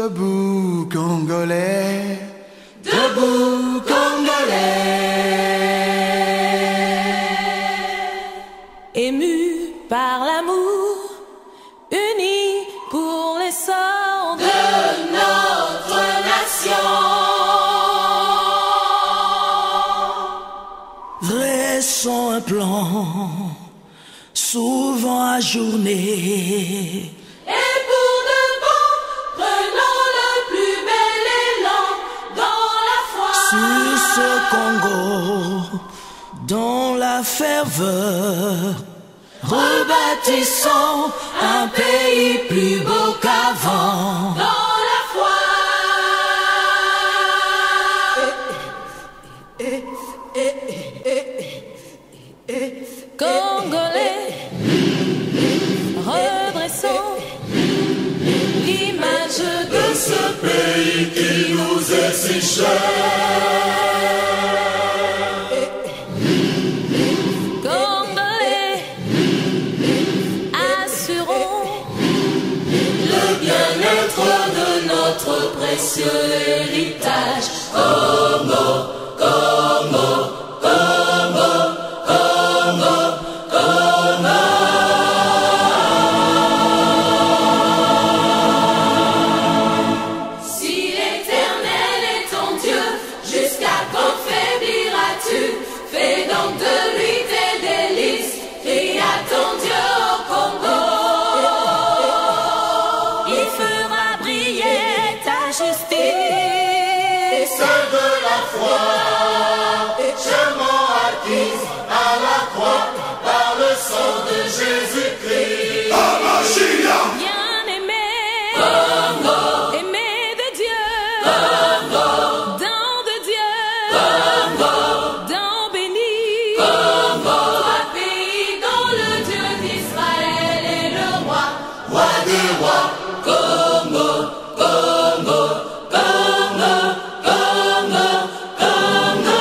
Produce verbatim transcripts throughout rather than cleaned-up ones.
Debout Congolais, debout Congolais. Émus par l'amour, unis pour l'essor de notre nation. Dressons un plan, souvent ajourné. Et pour de bon, prenons le plus bel élan dans la foi. Sur ce Congo, dans la ferveur, rebâtissons un pays plus beau qu'avant. Dans la foi. Congolais, redressons l'image de ce pays qui nous est si cher. Congolais, assurons le bien-être de notre précieux héritage. Congo, Congo, Congo, Congo, Congo. Si l'Éternel est ton Dieu, jusqu'à quand faibliras-tu? Fais donc de lui tes délices, crie à ton Dieu au Congo. Il fera briller ta justice. C'est de la foi, chèrement acquise à la croix par le sang de Jésus-Christ. Bien-aimé, Congo, aimé de Dieu, Congo, don de Dieu, Congo, don béni, Congo, toi pays dont le Dieu d'Israël est le roi, roi des rois, Congo, Congo, Congo, Congo, Congo.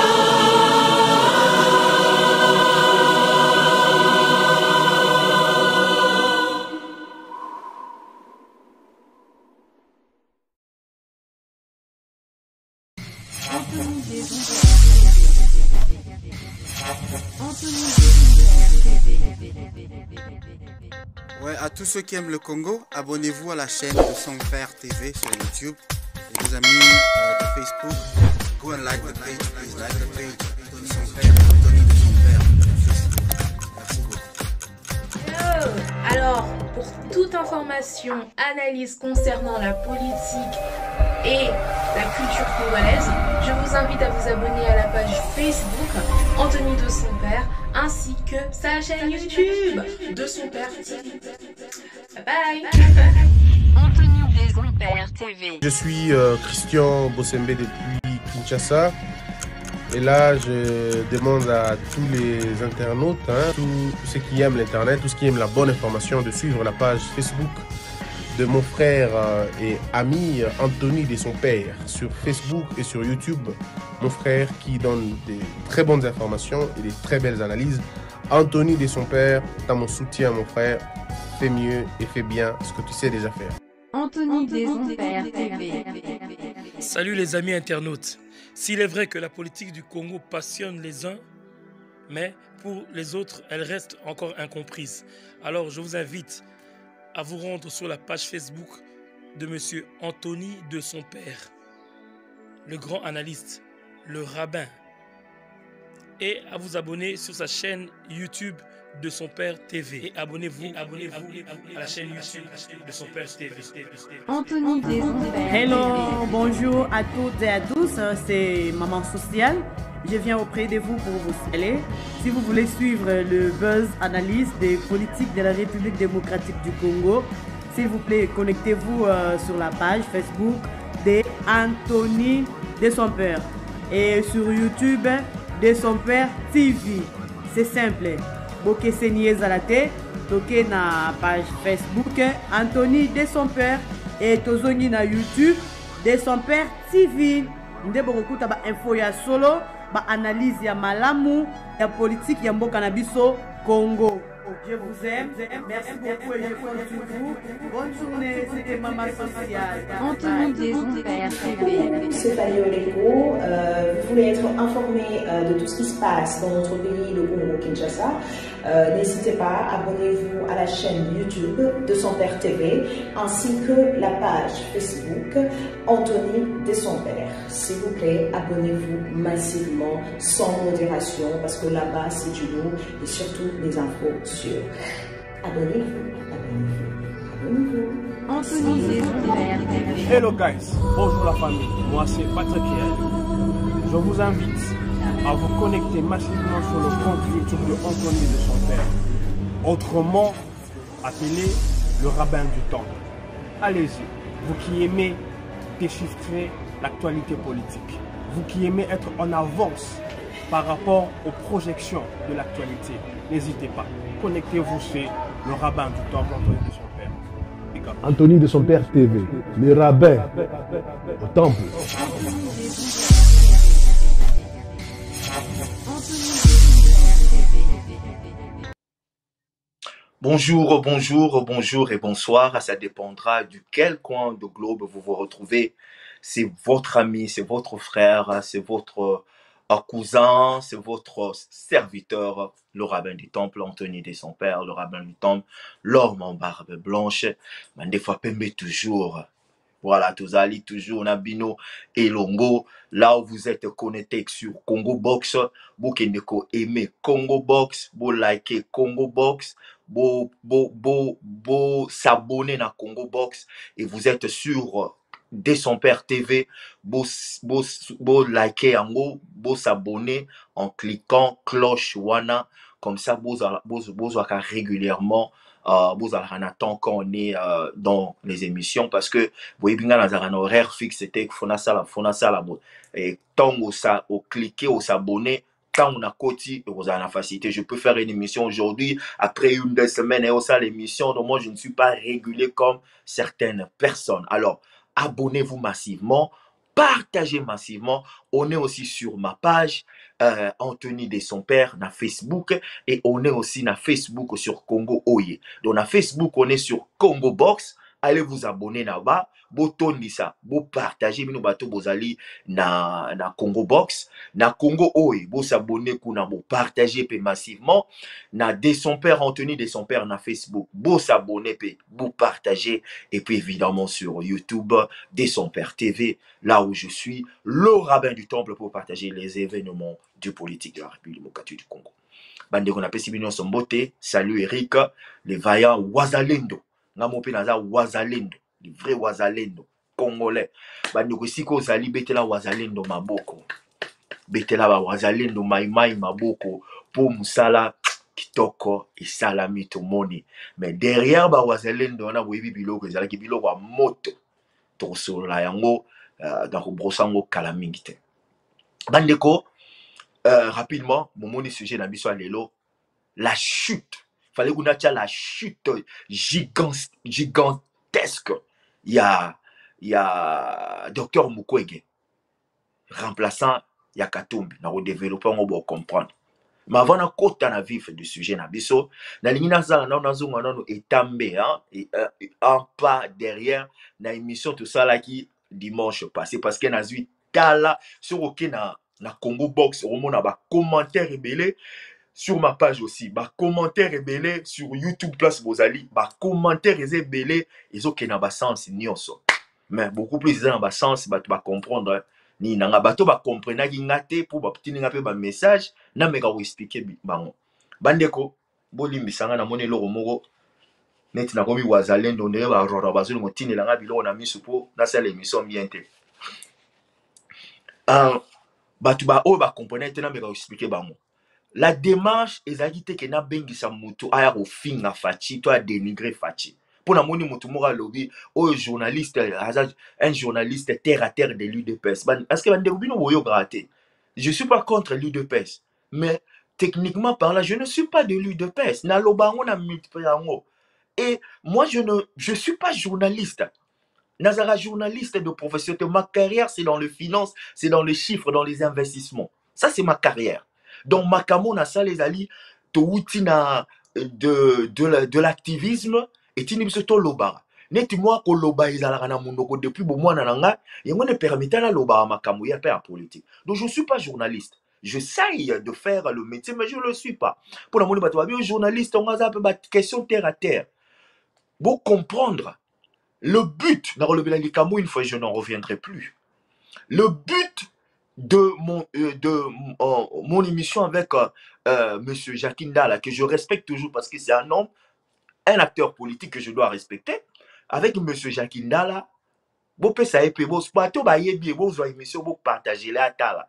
Ouais, à tous ceux qui aiment le Congo, abonnez-vous à la chaîne de Son Père T V sur YouTube. Et vos amis euh, de Facebook, go and like the page, please like the page. De Son Père, Anthony de Son Père. Merci beaucoup. Alors, pour toute information, analyse concernant la politique et la culture congolaise, je vous invite à vous abonner à la page Facebook Anthony de Son Père, ainsi que sa chaîne YouTube de Son Père T V. Bye bye. Anthony de Son Père T V. Je suis euh, Christian Bossembe depuis Kinshasa. Et là, je demande à tous les internautes, hein, tous, tous ceux qui aiment l'Internet, tous ceux qui aiment la bonne information, de suivre la page Facebook de mon frère euh, et ami Anthony de Son Père sur Facebook et sur YouTube. Mon frère qui donne des très bonnes informations et des très belles analyses. Anthony de Son Père, t'as mon soutien, mon frère. Fais mieux et fais bien ce que tu sais déjà faire. Anthony de Son Père T V. Salut les amis internautes. S'il est vrai que la politique du Congo passionne les uns, mais pour les autres, elle reste encore incomprise. Alors je vous invite à vous rendre sur la page Facebook de monsieur Anthony de Son Père, le grand analyste, le rabbin, et à vous abonner sur sa chaîne YouTube de Son Père T V. Et abonnez-vous abonnez-vous à la chaîne YouTube de Son Père T V. Anthony de Son Père. Hello, bonjour à toutes et à tous, c'est Maman Sociale. Je viens auprès de vous pour vous saluer. Si vous voulez suivre le buzz analyse des politiques de la République démocratique du Congo, s'il vous plaît, connectez-vous euh, sur la page Facebook de Anthony de Son Père et sur YouTube de Son Père T V. C'est simple. Boke Senier Zalate, toke na page Facebook Anthony de Son Père et tozongi na YouTube de Son Père T V. Nde bokokuta ba info ya solo, ba analyse ya malamu ya politique ya mboka na biso Congo. Je vous aime. Merci beaucoup et je compte sur vous. Bonne journée. C'était Maman Sociale. Anthony Desombert T V. C'est Fanny Oleko. Euh, vous voulez être informé euh, de tout ce qui se passe dans notre pays, le Congo-Kinshasa. Euh, N'hésitez pas, abonnez-vous à la chaîne YouTube de son père T V ainsi que la page Facebook Anthony Desombert. S'il vous plaît, abonnez-vous massivement, sans modération, parce que là-bas c'est du lourd et surtout des infos sûres. Abonnez-vous, abonnez-vous, abonnez-vous. Anthony Desombert T V. Hello guys, bonjour la famille, moi c'est Patrick Hiel. Je vous invite à vous connecter massivement sur le compte YouTube de Anthony Desombert, autrement appelé le rabbin du temple. Allez-y, vous qui aimez déchiffrer l'actualité politique, vous qui aimez être en avance par rapport aux projections de l'actualité, n'hésitez pas, connectez-vous, c'est le rabbin du temple Anthony Desombert. Anthony Desombert T V, le rabbin au temple. Bonjour, bonjour, bonjour et bonsoir. Ça dépendra du quel coin de globe vous vous retrouvez. C'est votre ami, c'est votre frère, c'est votre cousin, c'est votre serviteur, le rabbin du temple, Anthony Desombert, le rabbin du temple, l'homme en barbe blanche. Mais des fois, pembe toujours. Voilà, tous allez toujours Nabino et Longo. Là où vous êtes connecté sur Congo Box, vous qui aimez Congo Box, vous likez Congo Box, vous vous vous s'abonner à Congo Box et vous êtes sur Desombert T V, vous vous vous likez en haut, vous s'abonner en cliquant cloche wana, comme ça vous vous vous régulièrement. Uh, vous allez en attendre quand on est uh, dans les émissions parce que vous voyez bien dans un horaire fixe c'était qu'il faut ça faut ça la et tant où ça au cliquer au s'abonner tant on a côté vous avez la facilité. Je peux faire une émission aujourd'hui après une deux semaines et au ça l'émission, donc moi je ne suis pas régulier comme certaines personnes. Alors abonnez-vous massivement, partagez massivement. On est aussi sur ma page euh, Anthony Desombert na Facebook et on est aussi na Facebook sur Congo Oye. Donc na Facebook on est sur Congo Box. Allez vous abonner là-bas. Boton ça, vous partagez nous bateau bozali na na Congo Box, na Congo Oye. Vous s'abonner kuna vous partagez pe massivement na Desombert Anthony Desombert na Facebook. Vous s'abonner pe vous partagez et puis évidemment sur YouTube Desombert T V là où je suis le rabbin du temple pour partager les événements du politique de la République démocratique du Congo. Bande qu'on appelle Sibinio Sombote, salut Eric, les vaillants Wazalendo. Namope naza Wazalendo, le vrai Wazalendo congolais. Bande ko siko zali betela Wazalendo maboko. Betela ba Wazalendo maimai maboko pour musala kitoko et salami to moni. Mais derrière ba Wazalendo on a boyebi biloko ezala ki biloko wa moto. To so la yango dans le brossango kalamingite. Bandeko, euh, rapidement, mon moni sujet dans biso lelo, la chute. Fallait qu'on ait la chute gigant, gigantesque. Il y a, il y a Docteur Mukwege, remplaçant Yakatumbi. Nous avons développé, on va comprendre. Mais avant de côté na vif du sujet na biso, na lingina za na na zonga na no etambe hein et un pas derrière na émission tout ça là qui dimanche passé parce que na zui tala sur aucun na na Congo Box au monde ba commentaire rebelle sur ma page aussi ba commentaire rebelle sur YouTube Place Bozali ba commentaire rebelle ils ont na ba sens nyonso mais beaucoup plus dans ba sens ba ba comprendre ni nanga bato ba comprendre ki ngate pour ba petit nga pe ba message na meka ko expliquer bango bandeko bolimbisanga na moni loko moko neti na komi Wazalendo ndere ba rora bazuli motine langa biloko na misu po na sala émission bien te ah batu ba o ba comprendre te na meka ko expliquer bango la démarche ezali te ke na bengisa mutu aya ko finga fachi to a dénigrer fachi. Pour la moni mutu mora lobby o journaliste un journaliste terre à terre de l'U D P S parce que bande bino boyo gratter. Je suis pas contre l'U D P S mais techniquement parlant je ne suis pas de l'U D P S na lobango na multipliango et moi je ne je suis pas journaliste. Nazara journaliste de profession, ma carrière c'est dans le finance, c'est dans les chiffres, dans les investissements. Ça c'est ma carrière. Donc makamo na ça les ali to wuti na de, de, la- de l'activisme et tini biso to loba. Neti moi ko loba ezalaka na munoko depuis bo mwana nanga, yango ne permettant la loba makambo ya pe en politique. Donc je suis pas journaliste. J'essaye de faire le métier, mais je ne le suis pas. Pour la monnaie, un journaliste, on a une question terre à terre. Pour comprendre le but, une fois je n'en reviendrai plus. Le but de mon, euh, de, euh, mon émission avec euh, euh, M. Jacques Ndala, que je respecte toujours parce que c'est un homme, un acteur politique que je dois respecter, avec M. Jacques Ndala, vous pouvez savoir que vous avez émission pour partager la tala.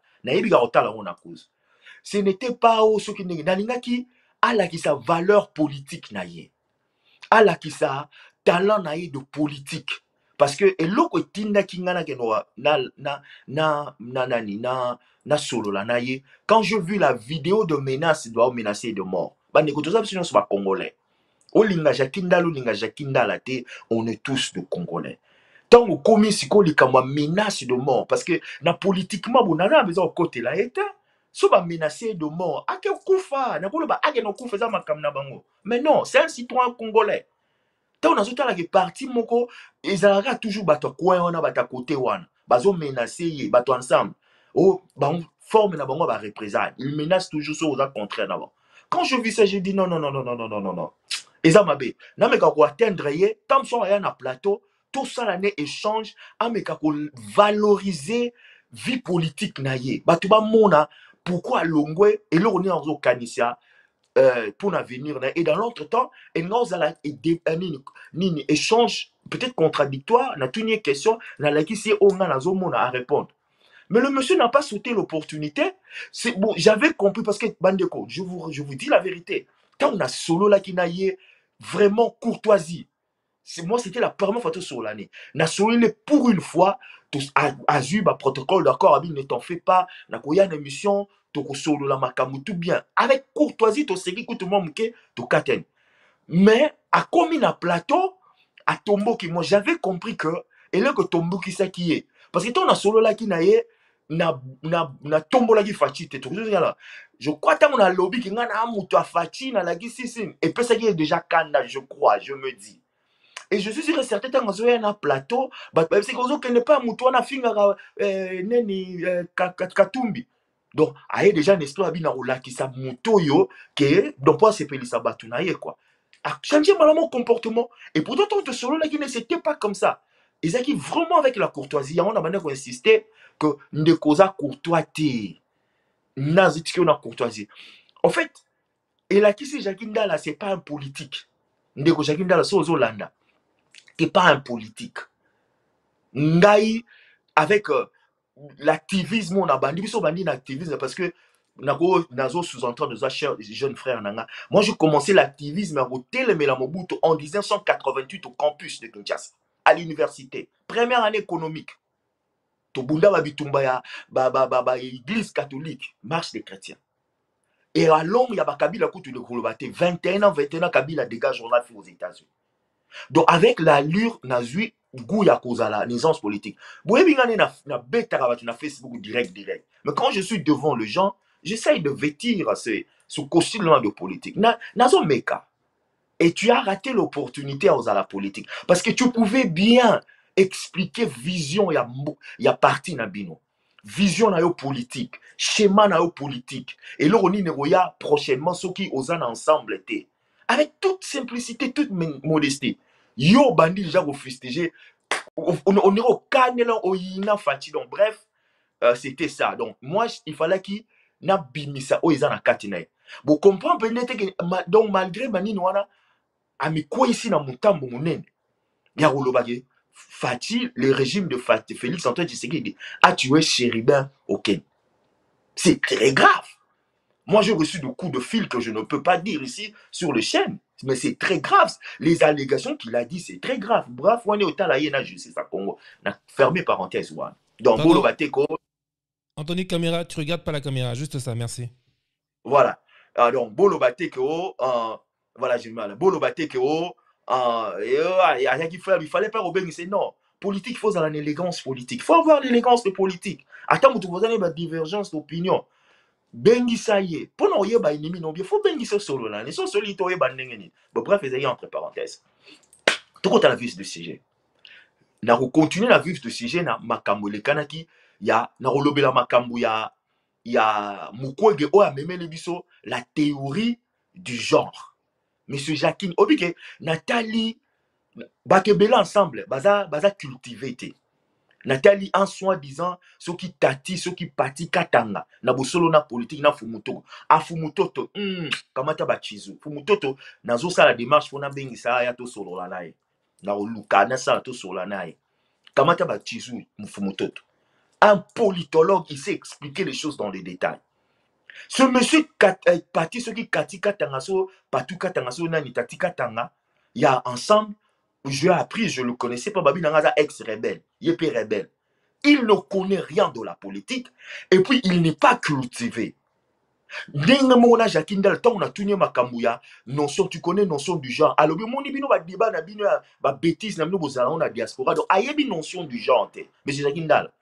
Ce n'était pas ce qui n'est qui a la qui sa valeur politique naïe, a la qui sa talent naïe de politique. Parce que et l'autre tinda qui na na na na na na na na solo la naïe. Quand je vis la vidéo de menace doit menacer de mort. Bah n'écoutez ça sinon c'est pas congolais. O linga jakinda lo linga jakinda la te, on est tous de congolais. Tant au commis si qu'on menace de mort parce que na politiquement on a besoin de côté là état. So ba menacé de mort, ake kufa, na kolo ba ake no kufa za makam na bango. Mais non, c'est un citoyen congolais. Tant on a zota la ke parti moko, ezalaka toujours bato coin wana bata côté wana. Bazo menacé bato ensemble. Oh, ba forme na bango ba représailles. Ils menacent toujours sur aux contraire na bango. Quand je vis ça, je dis non non non non non non non non non. Eza mabe. Na meka ko atteindre ye, tant so ya na plateau, tout ça l'année échange, a meka ko valoriser vie politique na ye. Bato ba mona pourquoi Longwe et là on est en Canisia euh, pour l'avenir et dans l'autre temps et nous allons un échange peut-être contradictoire na toutes les questions na la qui c'est on a la à répondre mais le monsieur n'a pas sauté l'opportunité c'est bon j'avais compris parce que Bandeko je vous je vous dis la vérité quand on a solo là qui n'a vraiment courtoisie c'est moi c'était la première fois sur l'année na solo pour une fois Azub a protocole d'accord Abi ne t'en fais pas na koya une émission to solo la makamu tout bien avec courtoisie to seki tout monde muke to katen mais à comme na plateau à tombo qui moi j'avais compris que et là que tombo qui ça qui est parce que ton na solo là qui na ye na na na tombo là qui fachi te tout là je crois que mon a lobby qui ngana amuto a fachi na la qui sisine et puis ça qui est déjà kanda je crois je me dis. Et je suis sûr que certains temps, on a un plateau, c'est qu'on n'est pas mouton à finger neni katumbi. Donc, il y a déjà une histoire qui sa mouton yo, que donc pas c'est peli sabatunaye quoi. A changé mon comportement. Et pourtant, on te solo là qui ne c'était pas comme ça. Ils ont vraiment avec la courtoisie. On a manière insister que ne causa courtoisie. Nazit qu'on a courtoisie. En fait, et là qui c'est Jacques Ndala, c'est pas un politique. Ndeko Jacques Ndala c'est aux Hollanda. Qui n'est pas un politique. Ngai, avec euh, l'activisme, on a bandit, on a bandit l'activisme parce que Nazo sous-entend de chers jeunes frères Nanga. Moi, j'ai commencé l'activisme à Télémela Mobutu en mille neuf cent quatre-vingt-huit au campus de Kinshasa, à l'université. Première année économique. Tobunda Babitumba ya ba ba ba ba église catholique, marche des chrétiens. Et à Londres, il y a Kabila Koutou de Koulobaté. vingt et un ans, vingt et un ans, Kabila dégage journal fait aux États-Unis. Donc, avec l'allure, Nazui, goût ya kozala, naissance politique. Vous voyez, na bêta na Facebook direct, direct. Mais quand je suis devant les gens, j'essaye de vêtir ce, ce costume-là de politique. Na, nazo meka. Et tu as raté l'opportunité à la politique. Parce que tu pouvais bien expliquer vision, il y a parti na bino. Vision na yo politique. Schéma na yo politique. Et là, on y a prochainement ceux qui osent ensemble été. Avec toute simplicité, toute modestie. Yo bandi déjà vous fustigé. On est au canel au yina fati. Donc bref, euh, c'était ça. Donc moi, il fallait qu'il n'a bimisa au izana katinae. Vous comprenez peut-être que donc malgré mani noana, ami quoi ici na mutambo munen. Ya rolobage Fati, le régime de Fati, Félix Antoine Tshisekedi a tué Chéribin au Kenya. C'est très grave. Moi, j'ai reçu de coups de fil que je ne peux pas dire ici sur les chaînes. Mais c'est très grave. Les allégations qu'il a dit, c'est très grave. Bref, on est autant là, il y a justice à Congo. Fermé parenthèse. Donc, Bolo Bateko. Anthony, caméra, tu regardes pas la caméra. Juste ça, merci. Voilà. Donc, Bolo Bateko. Euh, voilà, j'ai mal. Bolo Bateko. Euh, il fallait pas obéir. Non. Politique, il faut avoir l'élégance politique. Il faut avoir l'élégance de politique. Attends, vous avez une divergence d'opinion. bengisa ye pona oyeba ennemi non bien faut bengisa solo là ne so soli to oyeba ndenge ni bon bref ezali entre parenthèses tout à la vue de sujet na continuer la vue de sujet na makambo lekanaki ya na rolobela makambo ya ya mukwege o amemele biso la théorie du genre monsieur Jacquine obike Nathalie bakebela ensemble baza baza cultivé Nathalie en soi-disant ceux qui tati ceux qui parti katanga na bosolo na politique na fumuto a fumutoto hmm kamata ba chizu fumutoto nazo sala démarche fona bengi sa ya to solo la nae na oluka na sa to solo la nae kamata ba chizu fumutoto un politologue il sait expliquer les choses dans les détails ce monsieur parti ceux qui kati katanga so patu katanga so nani tati katanga il y a ensemble. Je l'ai appris, je le connaissais pas, Babi Nangaza ex-rebelle, yépé rebelle. Il ne connaît rien de la politique et puis il n'est pas cultivé. Dengue mona Jacquindal, tant on a tourné ma kamouya, notion, tu connais notion du genre. Alors, mon ibino va débat, na bino va bêtise, na bino bozala na diaspora. Donc, ayebi notion du genre, monsieur Jacquindal.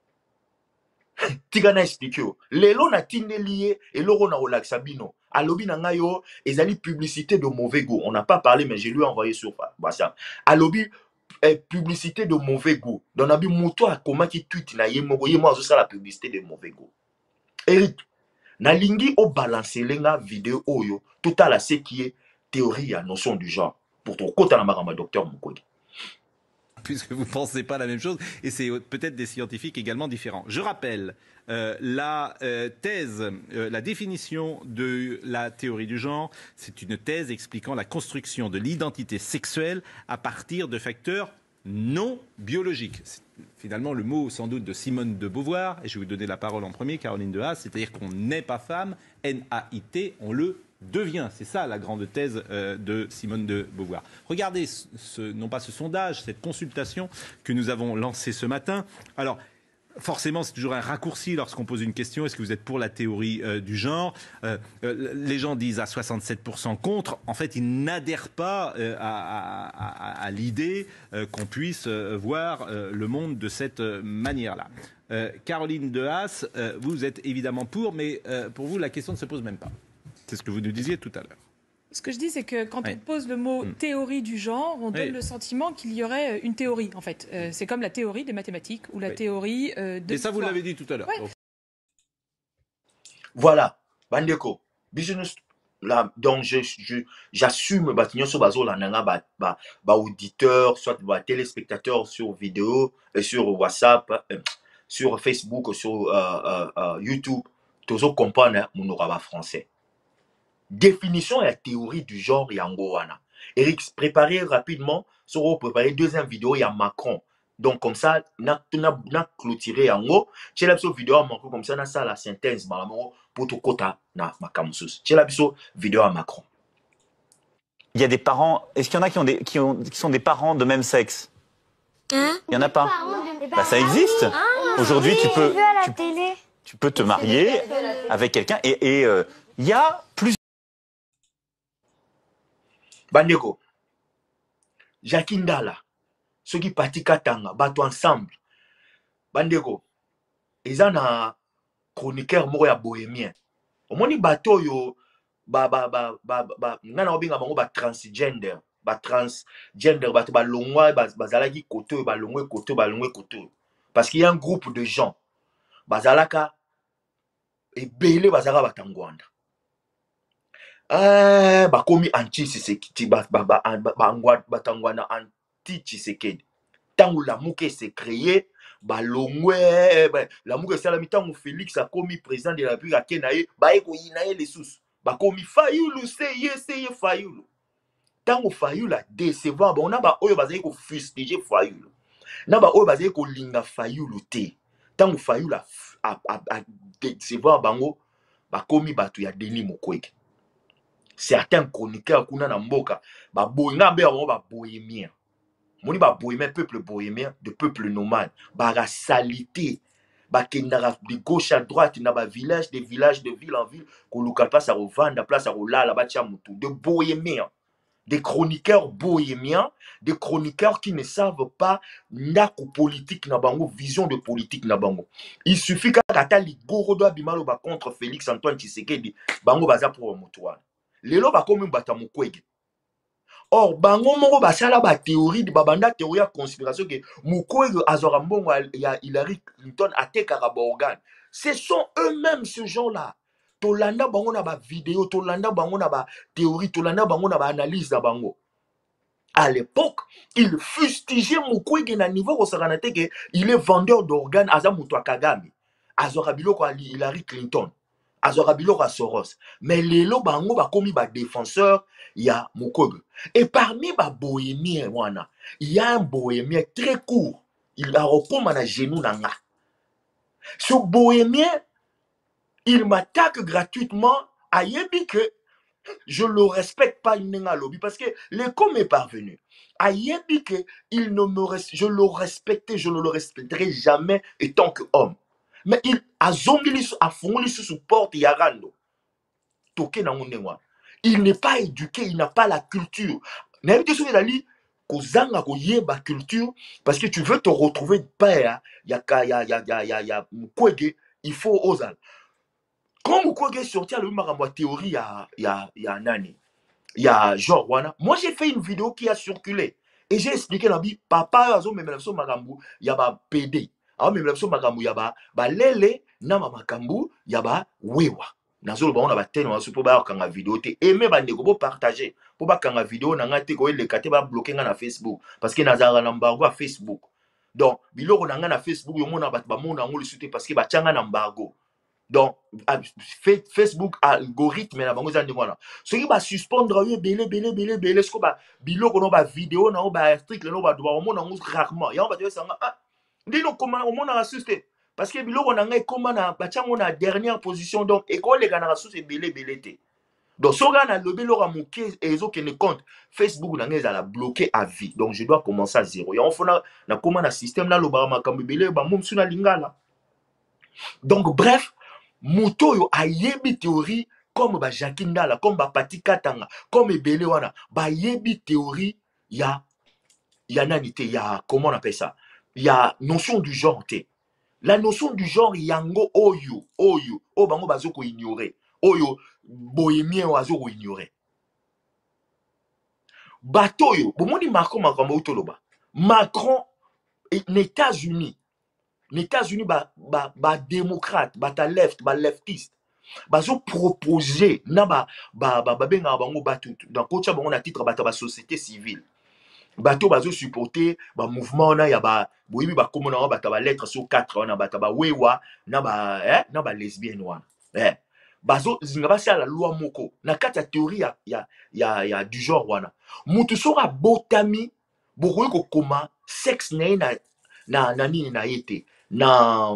Tigana explique, lelo na tinde lié et loro na relax sabino. Alobi nanga yo ezali publicité de mauvais goût. On n'a pas parlé mais je lui ai envoyé sur WhatsApp. Alobi eh, publicité de mauvais goût. Donc nabi moto a comment qui tweet na ye moko ye mo ça la publicité de mauvais goût. Eric na lingi o balancer lenga vidéo oyo tout à la ce qui est théorie à notion du genre. Pour ton côté na marama docteur Mukwege. Puisque vous ne pensez pas la même chose, et c'est peut-être des scientifiques également différents. Je rappelle euh, la euh, thèse, euh, la définition de la théorie du genre, c'est une thèse expliquant la construction de l'identité sexuelle à partir de facteurs non biologiques. C'est finalement le mot sans doute de Simone de Beauvoir, et je vais vous donner la parole en premier, Caroline de Haas, c'est-à-dire qu'on n'est pas femme, N A I T, on le devient. C'est ça la grande thèse euh, de Simone de Beauvoir. Regardez, ce, non pas ce sondage, cette consultation que nous avons lancée ce matin. Alors, forcément, c'est toujours un raccourci lorsqu'on pose une question. Est-ce que vous êtes pour la théorie euh, du genre euh, euh, Les gens disent à soixante-sept pour cent contre. En fait, ils n'adhèrent pas euh, à, à, à, à l'idée euh, qu'on puisse euh, voir euh, le monde de cette euh, manière-là. Euh, Caroline de Haas, euh, vous êtes évidemment pour, mais euh, pour vous, la question ne se pose même pas. C'est ce que vous nous disiez tout à l'heure. Ce que je dis, c'est que quand oui. on pose le mot mmh. théorie du genre, on donne oui. le sentiment qu'il y aurait une théorie, en fait. Euh, c'est comme la théorie des mathématiques ou la oui. théorie euh, de... Et ça, vous l'avez dit tout à l'heure. Ouais. Voilà. Bandeko. Business. Là, donc, je, je, j'assume, bah, sur bazo, là, bah, bah, bah, auditeur, soit, bah, téléspectateur sur vidéo, et sur WhatsApp, euh, sur Facebook, sur euh, euh, euh, YouTube. Toujours comprendre mon oraba français. Définition et la théorie du genre yangoana. Eric, préparez rapidement, sur préparer deuxième vidéo, il y a Macron. Donc comme ça, na na na clôturer en haut. J'ai la vidéo à Macron comme ça, na ça la synthèse malamo pour tout kota na makamusus. J'ai la vidéo à Macron. Il y a des parents. Est-ce qu'il y en a qui ont des qui ont qui sont des parents de même sexe? Hein? Il y en a pas. Bah ça existe. Ah, aujourd'hui, oui, tu peux. Tu, tu peux te marier avec quelqu'un et il euh, y a plus. Bandeko, Jacquindala, ceux qui partent Katanga, battent ensemble. Bandeko, ils ont un chroniqueur moya bohémien. Au moins, ils battent yo, ba ba ba ba ba, n'ana obinga bango ba transgender, ba transgender, ba ba longwa, ba bazalaki koto, ba longwe koto, ba longwe koto. Parce qu'il y a un groupe de gens, bazalaka et belé bazara batangwanda. Eh, ba komi anti Tshisekedi, ba ba ba ba batangwana anti Tshisekedi. Tangu la muke s'est créé, ba longwe, ba la muke salami tangu Félix a komi président de la République à Kenaye, ba eko yinaye les sous. Ba komi Fayulu seye seye Fayulu. Tangu Fayulu a décevoir, ba on a ba oyo bazaye ko fustiger Fayulu. Na ba oyo bazaye ko linga Fayulu te. Tangu Fayulu a a a décevoir bango, ba komi batu ya Denis Mukwege. Certains chroniqueurs kuna na mboka ba boyinga be ba ba bohémien. Moni ba bohémien peuple bohémien de peuple nomade, ba la salité, ba kendara de gauche à droite na ba village de village de ville en ville ko luka place à revendre place à rolala ba tia mutu de bohémien. des chroniqueurs bohémiens, des chroniqueurs qui ne savent pas ndako politique na bango, vision de politique na bango. Il suffit qu'à ligoro doit bimalo ba contre Félix Antoine Tshisekedi, bango baza pour motoine. Lelo ba comme bata mukwege. Or bango moko basala ba théorie de babanda théorie ya conspiration que mukwege azora mbongo ya Hillary Clinton ateka ba organe. Ce sont eux-mêmes ce gens-là. Tolanda bango na ba vidéo, tolanda bango na ba théorie, tolanda bango na ba analyse na bango. À l'époque, il fustigeait Mukwege na niveau kosakanate que il est vendeur d'organes aza mutu Kagame. Azora biloko a Hillary Clinton. Azora biloko a Soros. Mais lelo bango ba komi ba défenseur ya Mukwege. Et parmi ba bohémien wana, il y a un bohémien très court. Il a recommandé à genou nanga. Ce bohémien, il m'attaque gratuitement à Yebi que je ne le respecte pas lobby parce que l'écho m'est parvenu. À Yebi que il ne me res... je le respectais, je ne le respecterai jamais étant qu'homme. Mais il a zongili a fongoli sous porte yarando. Toke na ngondewa. Il n'est pas éduqué, il n'a pas la culture. N'importe ce qu'il kozanga koyeba culture parce que tu veux te retrouver père ya ya ya ya ya ya ya Mukwege, il faut osal. Quand Mukwege est sorti à la théorie, il y a, il y a, il y a Nani, il y a genre Wana. Moi, j'ai fait une vidéo qui a circulé. Et j'ai expliqué la vie, papa, il y a ba P D. Il y a ba Lele, Nama Makambu, il y a ba Wewa. Nazolo ba on a ba teno asu po ba kanga vidéo te aimer ba ndeko bo partager po ba kanga vidéo na ngate ko le kate ba bloquer nga na Facebook parce que nazara na embargo à Facebook. Donc biloko na nga na Facebook yo mona ba ba mona ngoli sute parce que ba tchanga na embargo. Donc, Facebook algorithme na bango zandi wana. Ce qui va suspendre yo belé belé belé belé ce ko ba biloko no ba vidéo na ba article no ba doit au monde rarement. Ya on va dire ça ah ndino comment au monde assuster parce que biloko na ngai comment na ba tchango na dernière position donc école les kana sous belé belé te. Donc so ga na lobelo ra moké ezo que ne compte Facebook na ngai za la bloquer à vie. Donc je dois commencer à zéro. Ya on fona na comment na système na lo ba makambe belé ba mom suna lingala. Donc bref, Mutoyo a yebi théorie comme ba Jakindala, comme ba Pati Katanga, comme Ebele wana, ba yebi théorie ya ya nanite, ya comment on appelle ça? Ya notion du genre te. La notion du genre yango oyo, oyo, o bango bazoko ignorer. Oyo bohémien oazoko ignorer. Batoyo, bomoni Macron makambo utoloba. Macron et les États-Unis. Les États-Unis, ba, ba, ba démocrate, ba ta left, ba leftiste, ba zo proposer, na ba, ba, ba, ba, benga bango batu, dans kocha bango na titre ba ta ba société civile. Bato ba zo supporter, ba mouvement na ya ba, boyibi ba komo na ba ta ba lettre sur quatre, na ba ta ba wewa, na ba, eh, na ba lesbienne wana. Eh, ba zo zinga ba sa la loi moko, na kata théorie ya, ya, ya, ya du genre wana. Mutu sora botami, bokoye ko koma, sexe na na, na, na nini na yete. Na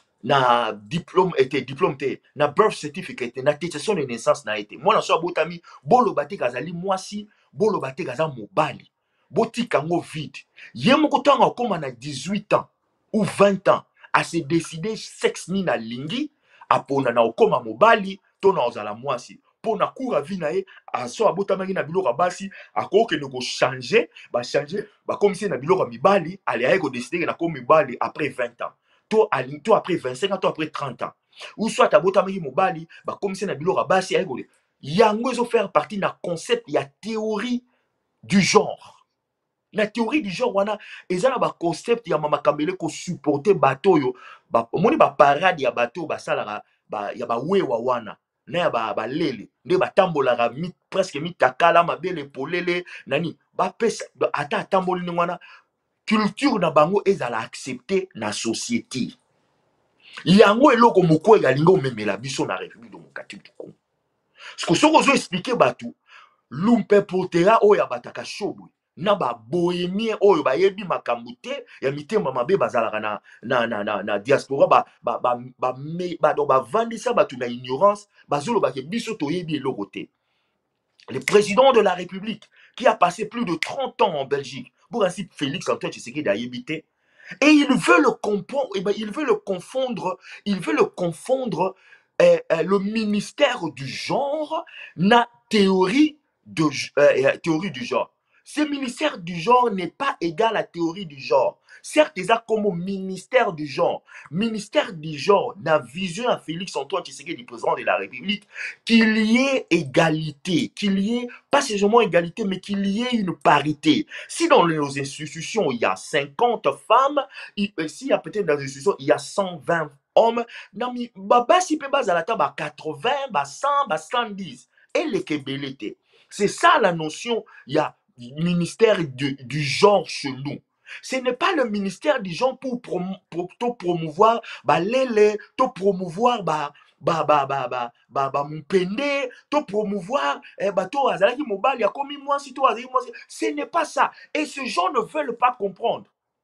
na diplôme était diplôme té na birth certificate na attestation de naissance na été moi na so botami bolo baté kazali moi si bolo baté kaza mobali boti kango vide yemo ko tanga koma na dix-huit ans ou vingt ans à se décider sexe ni na lingi apona na okoma mobali to na ozala moi si pona kura vie na e a so abotamaki na biloko basi akoke ne ko changer ba changer ba comme si na biloko mibali ali aye ko décider na ko mibali après vingt ans to ali to après vingt-cinq ans to après trente ans ou soit abotamaki mobali ba comme si na biloko basi aye ko yango zo faire partie na concept ya théorie du genre. La théorie du genre wana ezana ba concept ya mama kambele ko supporter bato yo ba moni ba parade ya bato ba salara ba ya ba wewa wana na ba ba lele nde ba tambola mi presque mi takala mabele polele nani ba pesa ata tamboli ni wana culture na bango ezala accepter na société yango eloko Mukwege alingo memela biso na République démocratique du Congo ce que soko zo expliquer bato lumpe potera oya bataka shobwe na ba bohémien oyo ba yebi makambo te ya mitema mabe bazalaka na na na na, na diaspora ba ba ba ba me ba do ba vandisa ba na ignorance bazolo ba ke biso to yebi eloko te. Le président de la République qui a passé plus de trente ans en Belgique pour ainsi Félix Antoine Tshisekedi a yebité et il veut le confondre et ben il veut le confondre il veut le confondre eh, eh, le ministère du genre na théorie de euh, théorie du genre. Ce ministère du genre n'est pas égal à théorie du genre. Certes, il y a comme ministère du genre. Ministère du genre, la vision à Félix Antoine Tshisekedi, président de la République, qu'il y ait égalité, qu'il y ait, pas seulement égalité, mais qu'il y ait une parité. Si dans nos institutions, il y a cinquante femmes, s'il y a peut-être dans les institutions, il y a cent vingt hommes, non, mais bah, si peut bas à la table, quatre-vingts, bah, cent, bah, cent dix. Et les kébélétés. C'est ça la notion, il y a ministère du, du genre chez nous. Ce n'est pas le ministère du genre pour, prom pour, pour promouvoir bah, les pour promouvoir bah, bah, bah, bah, bah, bah, bah, mon pende, pour promouvoir eh, bah, to, azalaki mobile, ya komi moi si toi, moi si. Ce n'est pas ça. Et ces gens ne veulent pas comprendre.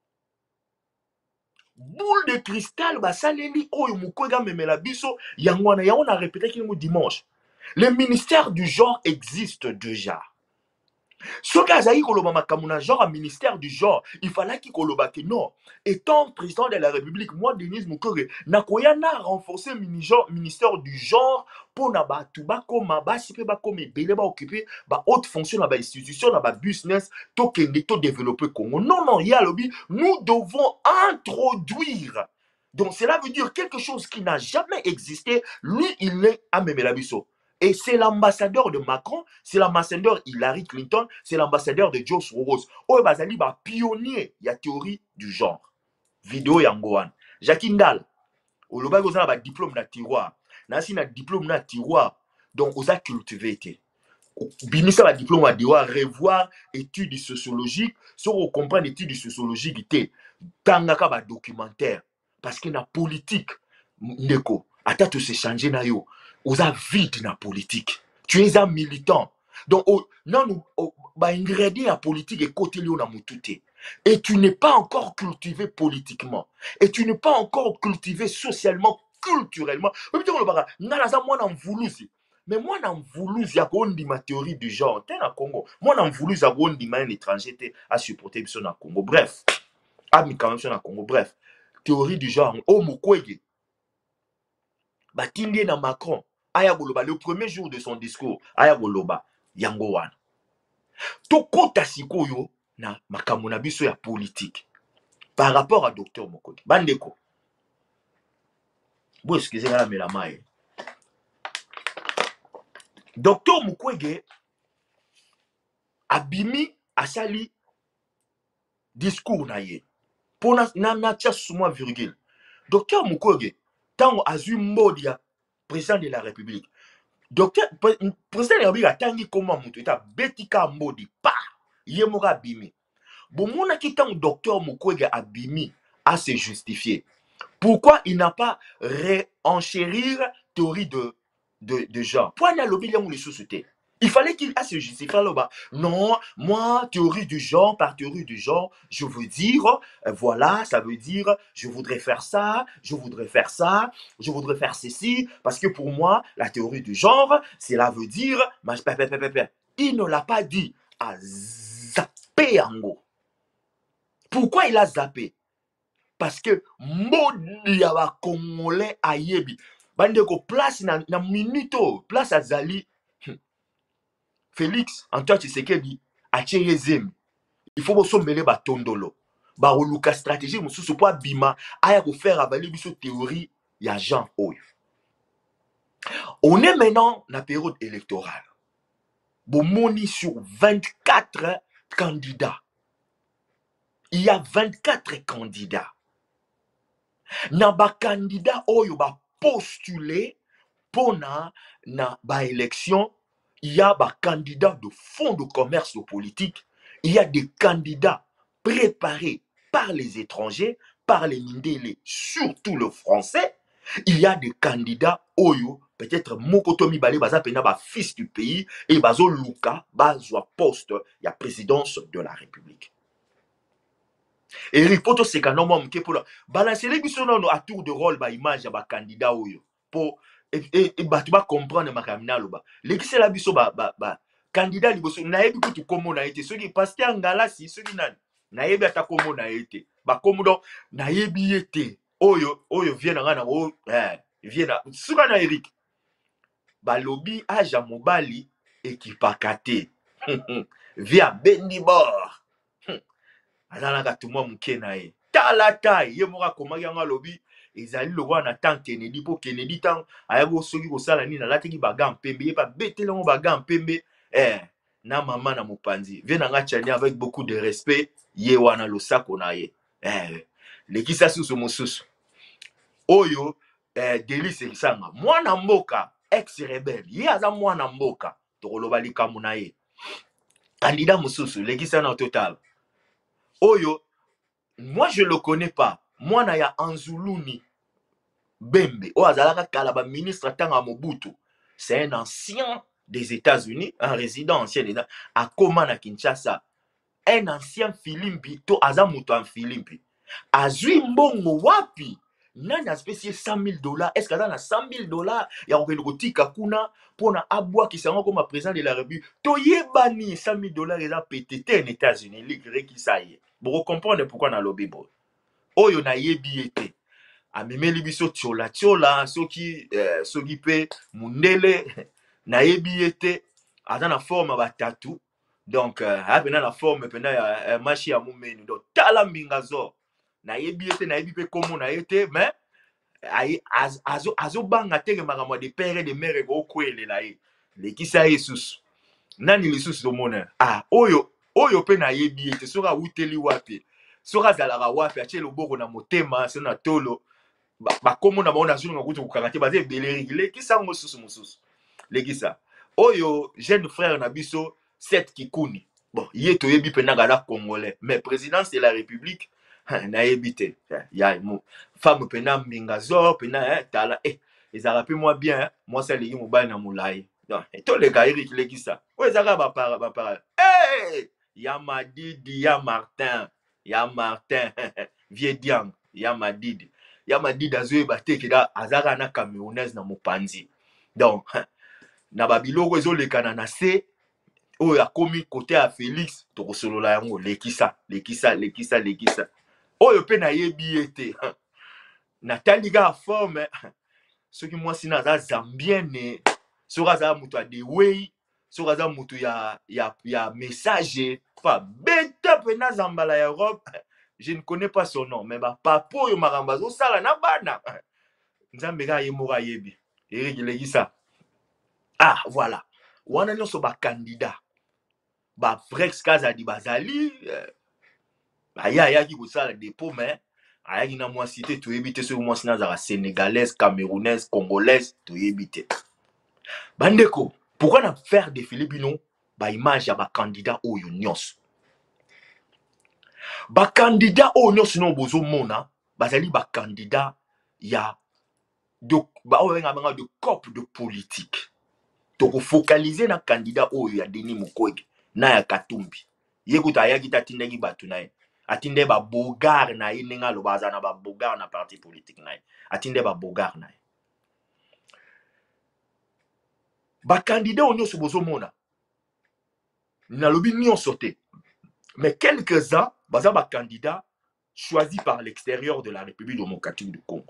Boule de cristal, bah, ça les lit, oh, mukwega memela biso, yangwana, ya on a répété qu'il nous dimanche. Le ministère du genre existe déjà. Ce cas là, il genre un ministère du genre, il fallait qu'il koloba que non. Étant président de la République, moi, Denis Mukwege, nakoyana renforcer le ministère du genre pour naba tuba comme ba si peut ba comme belé ba occuper ba haute fonction na ba institution na ba business to kende to développer Congo. Non non, il y a lobby, nous devons introduire. Donc cela veut dire quelque chose qui n'a jamais existé, lui il est à Memelabiso. Et c'est l'ambassadeur de Macron, c'est l'ambassadeur Hillary Clinton, c'est l'ambassadeur de Joe Soros. Oh, bazali ba pionnier, il y a théorie du genre. Vidéo yangoan. Jacques Ndal, au loba gozana ba diplôme na tiroir. Nasi na diplôme na tiroir. Donc, osa cultivé été. Bimisa ba diplôme na tiroir, revoir études sociologiques, sur on comprend études sociologiques été. Tangaka ba documentaire. Parce que na politique, ndeko, ata to se changer na yo. Vous avez vite dans la politique. Tu es un militant. Donc, oh, non, nous, oh, bah, ingrédient à politique et côté lion à moutouté. Et tu n'es pas encore cultivé politiquement. Et tu n'es pas encore cultivé socialement, culturellement. Mais moi, j'en voulu. Mais moi, j'en voulu, il y a ma théorie du genre. T'es dans Congo. Moi, j'en voulu, il y a un étranger à supporter sur le Congo. Bref. Ah, mais quand même sur le Congo. Bref. Théorie du genre. Oh, Mukwege. Bah, Tindé dans Macron. Ayagoloba, le premier jour de son discours, Ayagoloba, Yangowan. Toko tasikoyo na makamuna biso ya politique. Par rapport à docteur Mukwege. Bandeko. Bon, excusez-moi la mélamae. docteur Mukwege abimi asali discours na ye. Pona na na tia suma virgule. docteur Mukwege, tango azui mbodi ya président de la République. Docteur, président de la République a tangi comment mutu eta betika mbodi pa yemoka abimi. Bon mona ki tango docteur Mukwege abimi à se justifier. Pourquoi il n'a pas réenchérir théorie de de de genre? Pourquoi il a lobby les sociétés? Il fallait qu'il a se justifier là-bas. Non, moi, théorie du genre, par théorie du genre, je veux dire, euh, voilà, ça veut dire, je voudrais faire ça, je voudrais faire ça, je voudrais faire ceci, parce que pour moi, la théorie du genre, cela veut dire, il ne l'a pas dit, à zapper en gros. Pourquoi il a zappé? Parce que, modi ya Congolais a yebi. Bande ko place na, na minuto, place à Zali. Félix Antoine Tshisekedi a tcheyezem. Il faut que vous mêler ba tondolo. Ba oluka stratégie mususu po bima aya ko faire avaler biso théorie ya Jean Oyo. On est maintenant dans la période électorale. Bomoni sur vingt-quatre candidats. Il y a vingt-quatre candidats. Na ba candidat Oyo ba postuler pour na na ba élection. Il y a des candidats de fonds de commerce politique. Il y a des candidats préparés par les étrangers, par les Mindélé, surtout le français. Il y a des candidats Oyo, peut-être Mokotomi Balé, Baza Pena, ba fils du pays, et Bazo Luka, Bazo poste, il y a présidence de la République. Et Ripoto c'est qu'un homme qui est pour la balancer les bisons à tour de rôle, ba image, ba candidat Oyo. Pour et bah tu vas comprendre ma camina loba les qui c'est la biso ba ba ba candidat liboso na yebi kutu komo na été ceux qui pasteur ngala si ceux qui na na yebi ata komo na été ba komo donc na yebi été oyo oyo vient na na o eh vient na suka na Eric ba lobby aja mobali ekipakate via Bendibor. Azalaka tumwa muke na ye. Talata ye moka komaki yanga lobi ezali lokwa na tan Kennedy po Kennedy tan ayako soki kosala nini alataki baga mpembe ye pa betele ngo baga mpembe eh na mama na mopanzi vie na nga tchani avec beaucoup de respect ye wana losako na ye eh lekisa susu mosusu oyo eh Delice Kisanga mwana mboka ex rebelle ye aza mwana mboka tokoloba likambo na ye candidat mosusu lekisa na total oyo moi je le connais pas mwana ya Anzuluni Bembe o azalaka kalaba ministre tanga Mobutu c'est un ancien des États-Unis un résident ancien à Koma na Kinshasa un ancien Filimpi to aza muto en Filimpi azui mbongo wapi nani a spécié cent mille dollars est-ce que na cent mille dollars ya ko kotika kuna pona abwa ki sango comme président de la République to yebani cent mille dollars eza pétété en États-Unis ligre ki ça y vous comprenez pourquoi na lobby bo oyo na yebi ete amemeli biso tiola tiola soki euh, soki pe mundele na yebi ete aza na forme batatu donc euh, apena na forme pena ya uh, machi ya mumeni donc tala mbingazo na yebi ete na yebi pe komo na ete mais ay az, azo azo banga tege makamwa de père et de mère go kwele la ye lekisa yesus nani lisusu do mona ah oyo oyo pe na yebi ete soka uteli wapi soka zalaka wapi atie loboko na motema so na tolo ba, ba komo na baona zulu ngakuti kukakati baze beleri lekisa ngosusu mususu lekisa oyo jeune frère na biso Seth Kikuni bon ye to yebi pena gala congolais mais présidence de la République na yebite ya mo femme pena mbingazo pena eh, tala eh ezala pe moi bien hein? Moi ça legi mobile na mulai donc to le gars Eric lekisa o ezaka ba para ba para eh ya Madidi ya Martin ya Martin vieux diang ya Madidi ya Madidi azoe bateke da azaka na Camerounaise na mopanzi donc na babiloko ezolekana na se oyo akomi côté ya Félix tokosolola yango lekisa lekisa lekisa lekisa oyo pe na yebi ete na taliga forme soki mwasi na za zambienne soki aza mutu ya dewey soki aza mutu ya ya ya message pa beta pe na zambala ya Europe je ne connais pas son nom mais ba papa oyo makambo azosala na bana nzambe ka ye moko yebi Eric lekisa ah voilà wana nyonso ba candidat ba Prex Kazadi bazali euh, aya ayaki kosala dépôt mais ayaki na mwasi te toyebi te soki mwasi nazala sénégalaise camerounaise congolaise toyebi te bandeko pourquoi na faire défiler bino ba image ya ba candidat oyo nyonso ba candidat oyo nyonso no bozo mona bazali ba candidat ya de ba oyo ngabanga de corps de politique toko focaliser na candidat oyo ya Denis Mukwege na ya Katumbi yekuta ayaki tatindeki batu na ye atinde ba bogar na ye ninga lo bazana ba bogar na parti politique na ye atinde ba bogar na ye ba candidat onyo so bozo mona na lobi nyonso te mais quelques-uns baza ba candidat choisis par l'extérieur de la République démocratique du Congo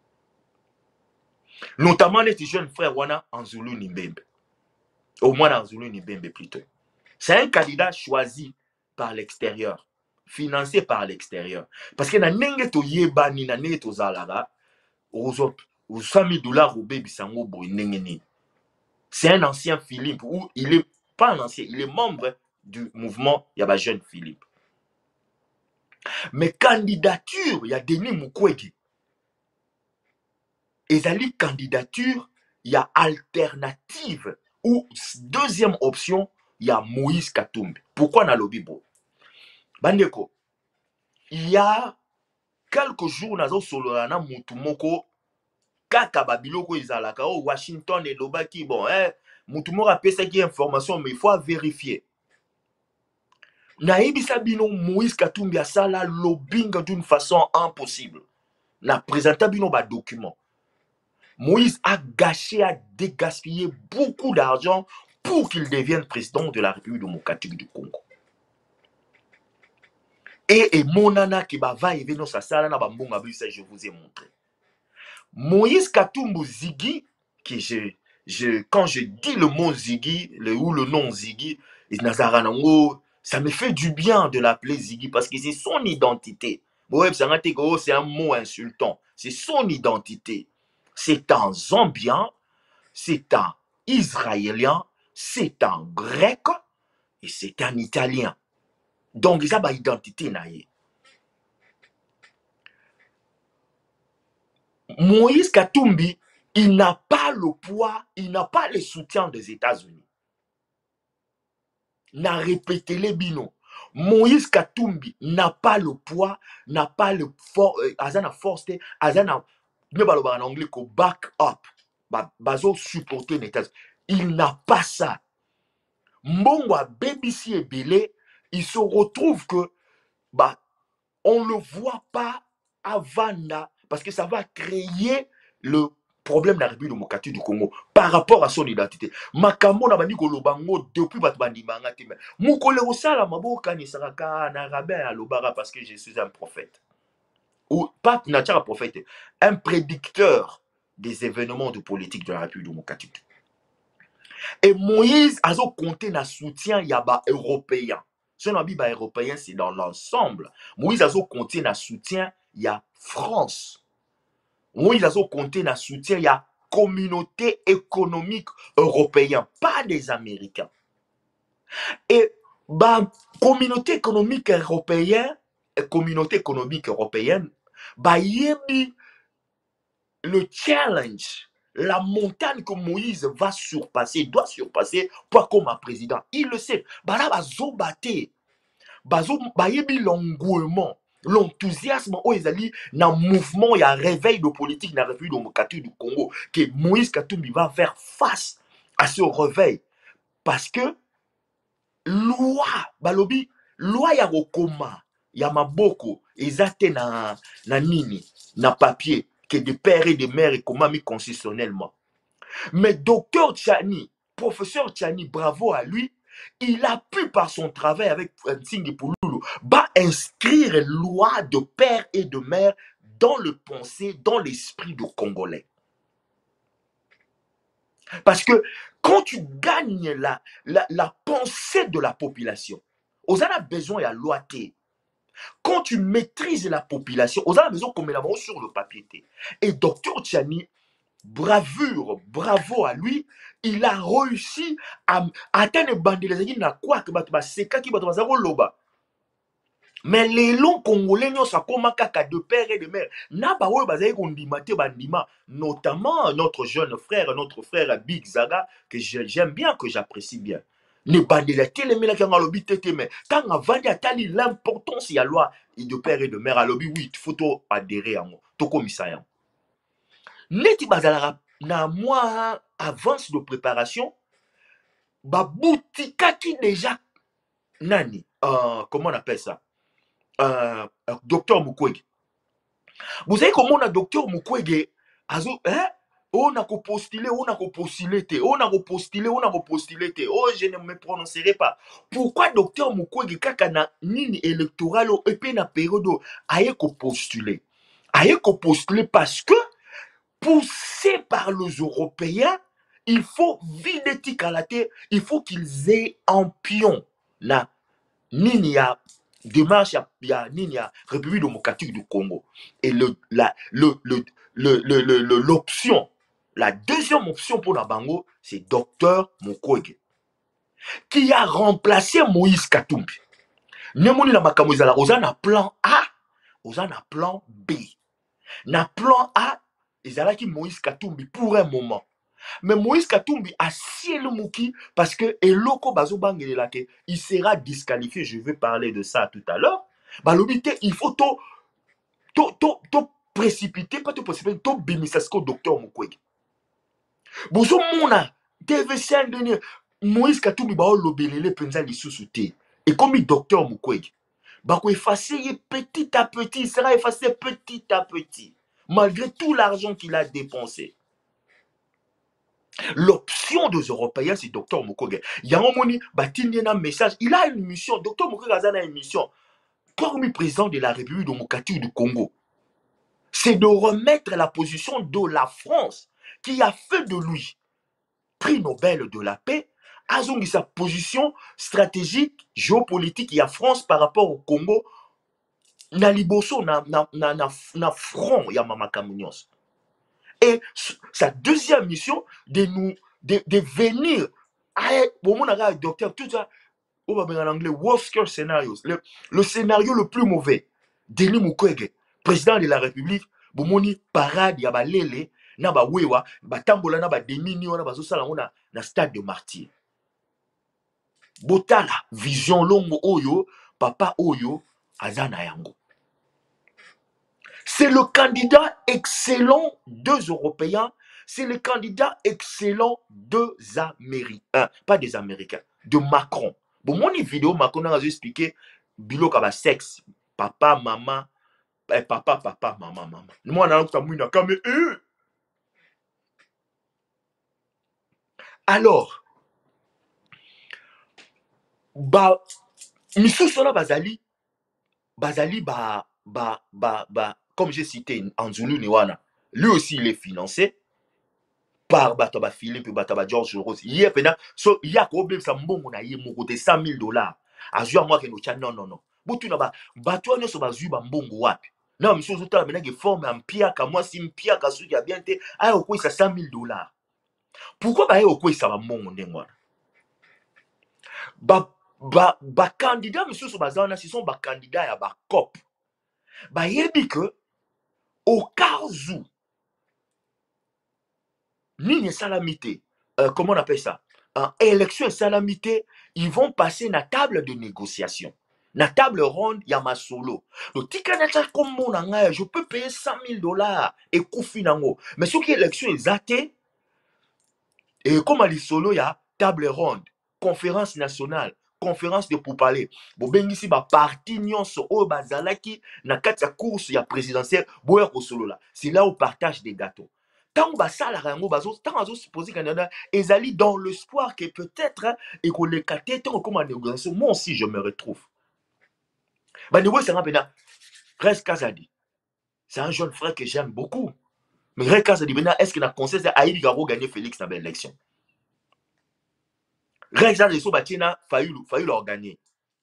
notamment les jeunes frères wana Anzulu Nimbembe au moins Anzulu Nimbembe plutôt c'est un candidat choisi par l'extérieur financé par l'extérieur parce que na nenge to yebani na nenge to zalaga ozo cent mille dollars au baby sango boy nenge ni c'est un ancien Philippe ou il est pas un ancien il est membre du mouvement yaba jeune Philippe mais candidature ya Denis Mukwege ezali candidature ya alternative ou deuxième option ya Moïse Katumbi pourquoi na lobi bo bandeko il y a quelques jours nazo solola na mutu moko kaka babiloko ezalaka au Washington et lobaki bon eh mutu moko apesa ki information mais il faut vérifier na ebisa bino Moïse Katumbi asala lobbying d'une façon impossible na présenta bino ba document Moïse a gâché a dégaspillé beaucoup d'argent pour qu'il devienne président de la République démocratique du Congo. Et, et monana qui va y venir sa salle na bambonga ça je vous ai montré. Moïse Katumbi Ziggy qui je je quand je dis le mot Ziggy le ou le nom Ziggy Et Nazara Nango, ça me fait du bien de l'appeler Ziggy parce que c'est son identité. Ouais, c'est un mot insultant. C'est son identité. C'est un Zambien, c'est un Israélien, c'est un Grec et c'est un Italien. Donc, ça a une identité. Moïse Katumbi, il n'a pas le poids, il n'a pas le soutien des États-Unis. N'a répété les binos. Moïse Katumbi n'a pas le poids, n'a pas le for, euh, azana force, azana ne pas le en anglais ko back up, ba bazo supporter les États-Unis. Il n'a pas ça. Mbongwa B B C et Belé, il se retrouve que bah on ne le voit pas avant là parce que ça va créer le problème de la République démocratique du Congo par rapport à son identité. Makambo na bandi kolobango depuis bat bandi manga te. Mukole osala maboka ni saraka na rabin à lobara parce que je suis un prophète. Ou pas un prophète, un prédicteur des événements de politique de la République démocratique. Et Moïse a compté na soutien yaba européen. Ce n'est pas européen, c'est dans l'ensemble. Moïse a compté na soutien ya France. Moïse a compté na soutien ya communauté économique européenne, pas des Américains. Et bah communauté économique européenne, communauté économique européenne, bah yebi le challenge, la montagne que Moïse va surpasser, doit surpasser pour comme un président. Il le sait. Bah là, bah zobate, bah zo, bah yebi l'engouement, l'enthousiasme, oh ils allaient dans mouvement, il y a réveil de politique dans la République démocratique du Congo, que Moïse Katumbi va faire face à ce réveil, parce que loi, balobi, loi ya rokoma, ya maboko, ezate na na nini, na papier, que des pères et des mères et comment mis constitutionnellement. Mais docteur Tchani, professeur Tchani, bravo à lui, il a pu par son travail avec Nsingi Pouloulou, bah inscrire loi de père et de mère dans le pensée, dans l'esprit du Congolais. Parce que quand tu gagnes la, la, la pensée de la population, on a besoin de la loi T. Quand tu maîtrises la population, on a besoin qu'on met la main sur le papier T. Et docteur Tchani, bravure, bravo à lui, il a réussi à atteindre les bandits. Mais les longs Congolais, ça commence à de père et de mère. Notamment notre jeune frère, notre frère Big Zaga, que j'aime bien, que j'apprécie bien. Ne bandit la télé, mais la lobby tété, mais tant avant d'atteindre l'importance de la loi de père et de mère à lobby, oui, il faut adhérer à moi. Tout comme ça. Neti bazala na mois avance de préparation, ba boutika qui déjà nani, euh, comment on appelle ça? Euh, euh, docteur Mukwege. Vous savez comment on a docteur Mukwege azo, hein? On a postulé, on a postulé, on a postulé, on a postulé, oh je ne me prononcerai pas. Pourquoi docteur Mukwege kakana nini électoral et puis na période aye ko postuler, aye ko postuler parce que poussé par les Européens, il faut vider Tikalate, il faut qu'ils aient un pion là. Ninia démarche ya Ninia République démocratique du Congo. Et le la le le le le le l'option, la deuxième option pour la Bango, c'est docteur Mukwege qui a remplacé Moïse Katumbi. Nemoni la makambo la ozana plan A, ozana plan B. Na plan A, qui Moïse Katumbi pour un moment. Mais Moïse Katumbi a scié le mouki parce que Eloko Bazobangelelake, il sera disqualifié. Je vais parler de ça tout à l'heure. Balobité, il faut to, to, to, to précipiter, pas te précipiter, to bimisasko docteur Mukwege. Bozo mona, T V cinq dernier, Moïse Katumbi ba lobelele penza li sous-souté. Et comme le docteur Mukwege, bah ko effacer petit à petit, il sera effacé petit à petit. Malgré tout l'argent qu'il a dépensé. L'option des Européens, c'est docteur Mukwege. Il y a un moni, un message. Il a une mission. docteur Mukwege a une mission. Comme président de la République démocratique du Congo, c'est de remettre la position de la France, qui a fait de lui prix Nobel de la paix, azongi sa position stratégique géopolitique ya France par rapport au Congo na liboso na na na na, na front ya makambo nyonso. Et sa deuxième mission de nous de, de venir à bon mon docteur tout ça on va bien en anglais worst case scenarios le, le scénario le plus mauvais Denis Mukwege président de la République bomoni parade ya balele na ba wewa batambola na ba demini wana bazosala ngona na stade de Martyrs. Botala vision longo oyo papa oyo azana yango. C'est le candidat excellent deux Européens, c'est le candidat excellent deux Américains, pas des Américains, de Macron. Bon, mon vidéo, Macron a expliqué, bilo kaba sexe, papa, maman, eh, papa, papa, maman, maman. Moi, on a un peu de alors, bah, Missou Sona Bazali, Bazali, bah, bah, bah, bah, comme j'ai cité en Zulu Niwana, lui aussi il est financé par Bataba Philippe, Bataba George Rose. Il y a so il y a problème ça mbongo na yé moko de cent mille dollars. A jouer moi que no tcha non non non. Butu na ba bato ne so ba zuba mbongo wapi. Na monsieur zota mena que forme en pia ka moi si mpia ka su ya bien te ay okoi ça cent mille dollars. Pourquoi ba ay okoi ça ba mbongo ndengwa? Ba ba ba candidat monsieur so bazana ce sont ba candidat ya ba cop. Ba yebi que au cas où Nini salamité, euh, comment on appelle ça? En élection salamité, ils vont passer na table de négociation. Na table ronde, il y a ma solo. Donc, comme mon anga, je peux payer cent mille dollars et koufi nango. Mais ce qui est élection est athée, et comme à solo, il y a table ronde, conférence nationale, conférence de pourparlers. Bon, ben ici, bah, parti nyonso, oh, bazalaki, na katsa course, il y a présidentielle, boya ko solo là. C'est là où on partage des gâteaux. Tant que ça, la rango bazo, tant que supposé qu'il y en a, ils allaient dans l'espoir que peut-être, et qu'on les caté, tant comme en négociation, moi aussi je me retrouve. Bah, nous, c'est un peu là. Reste Kazadi. C'est un jeune frère que j'aime beaucoup. Mais Reste Kazadi, est-ce qu'il a conseillé à Aïdi Garo gagner Félix dans l'élection? Reste Kazadi, so batina, failli l'organiser.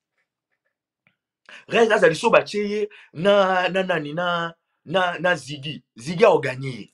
Reste Kazadi, so batina, na, na, na, na, na, na, Ziggy. Ziggy a gagné.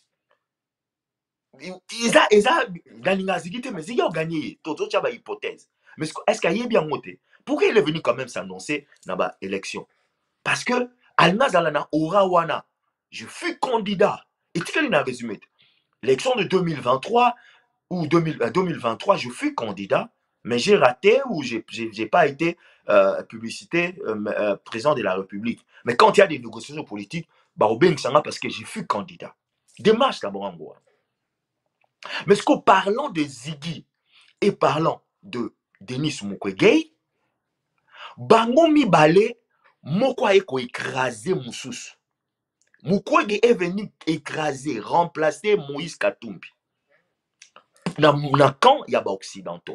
Ils a, ils a, Ganinga Ziggy, mais Ziggy a gagné. Toto, tu as une hypothèse. Mais est-ce qu'il y a bien monté? Pourquoi il est venu quand même s'annoncer dans l'élection? Parce que, Alnazalana, Orawana, je fus candidat. Et tu sais, il a résumé. L'élection de deux mille vingt-trois, ou deux mille, deux mille vingt-trois, je fus candidat, mais j'ai raté ou j'ai n'ai pas été euh, publicité euh, euh, président de la République. Mais quand il y a des négociations politiques, bah, au Beng-Sanga, parce que j'ai fus candidat. Démarche d'abord en Goa. Mais ce qu'en parlant de Ziggy et parlant de Denis Mukwege, bango mibale moko eko écraser Moussous. Mukwege est venu écraser, remplacer Moïse Katumbi. Dans le camp, il y a des occidentaux.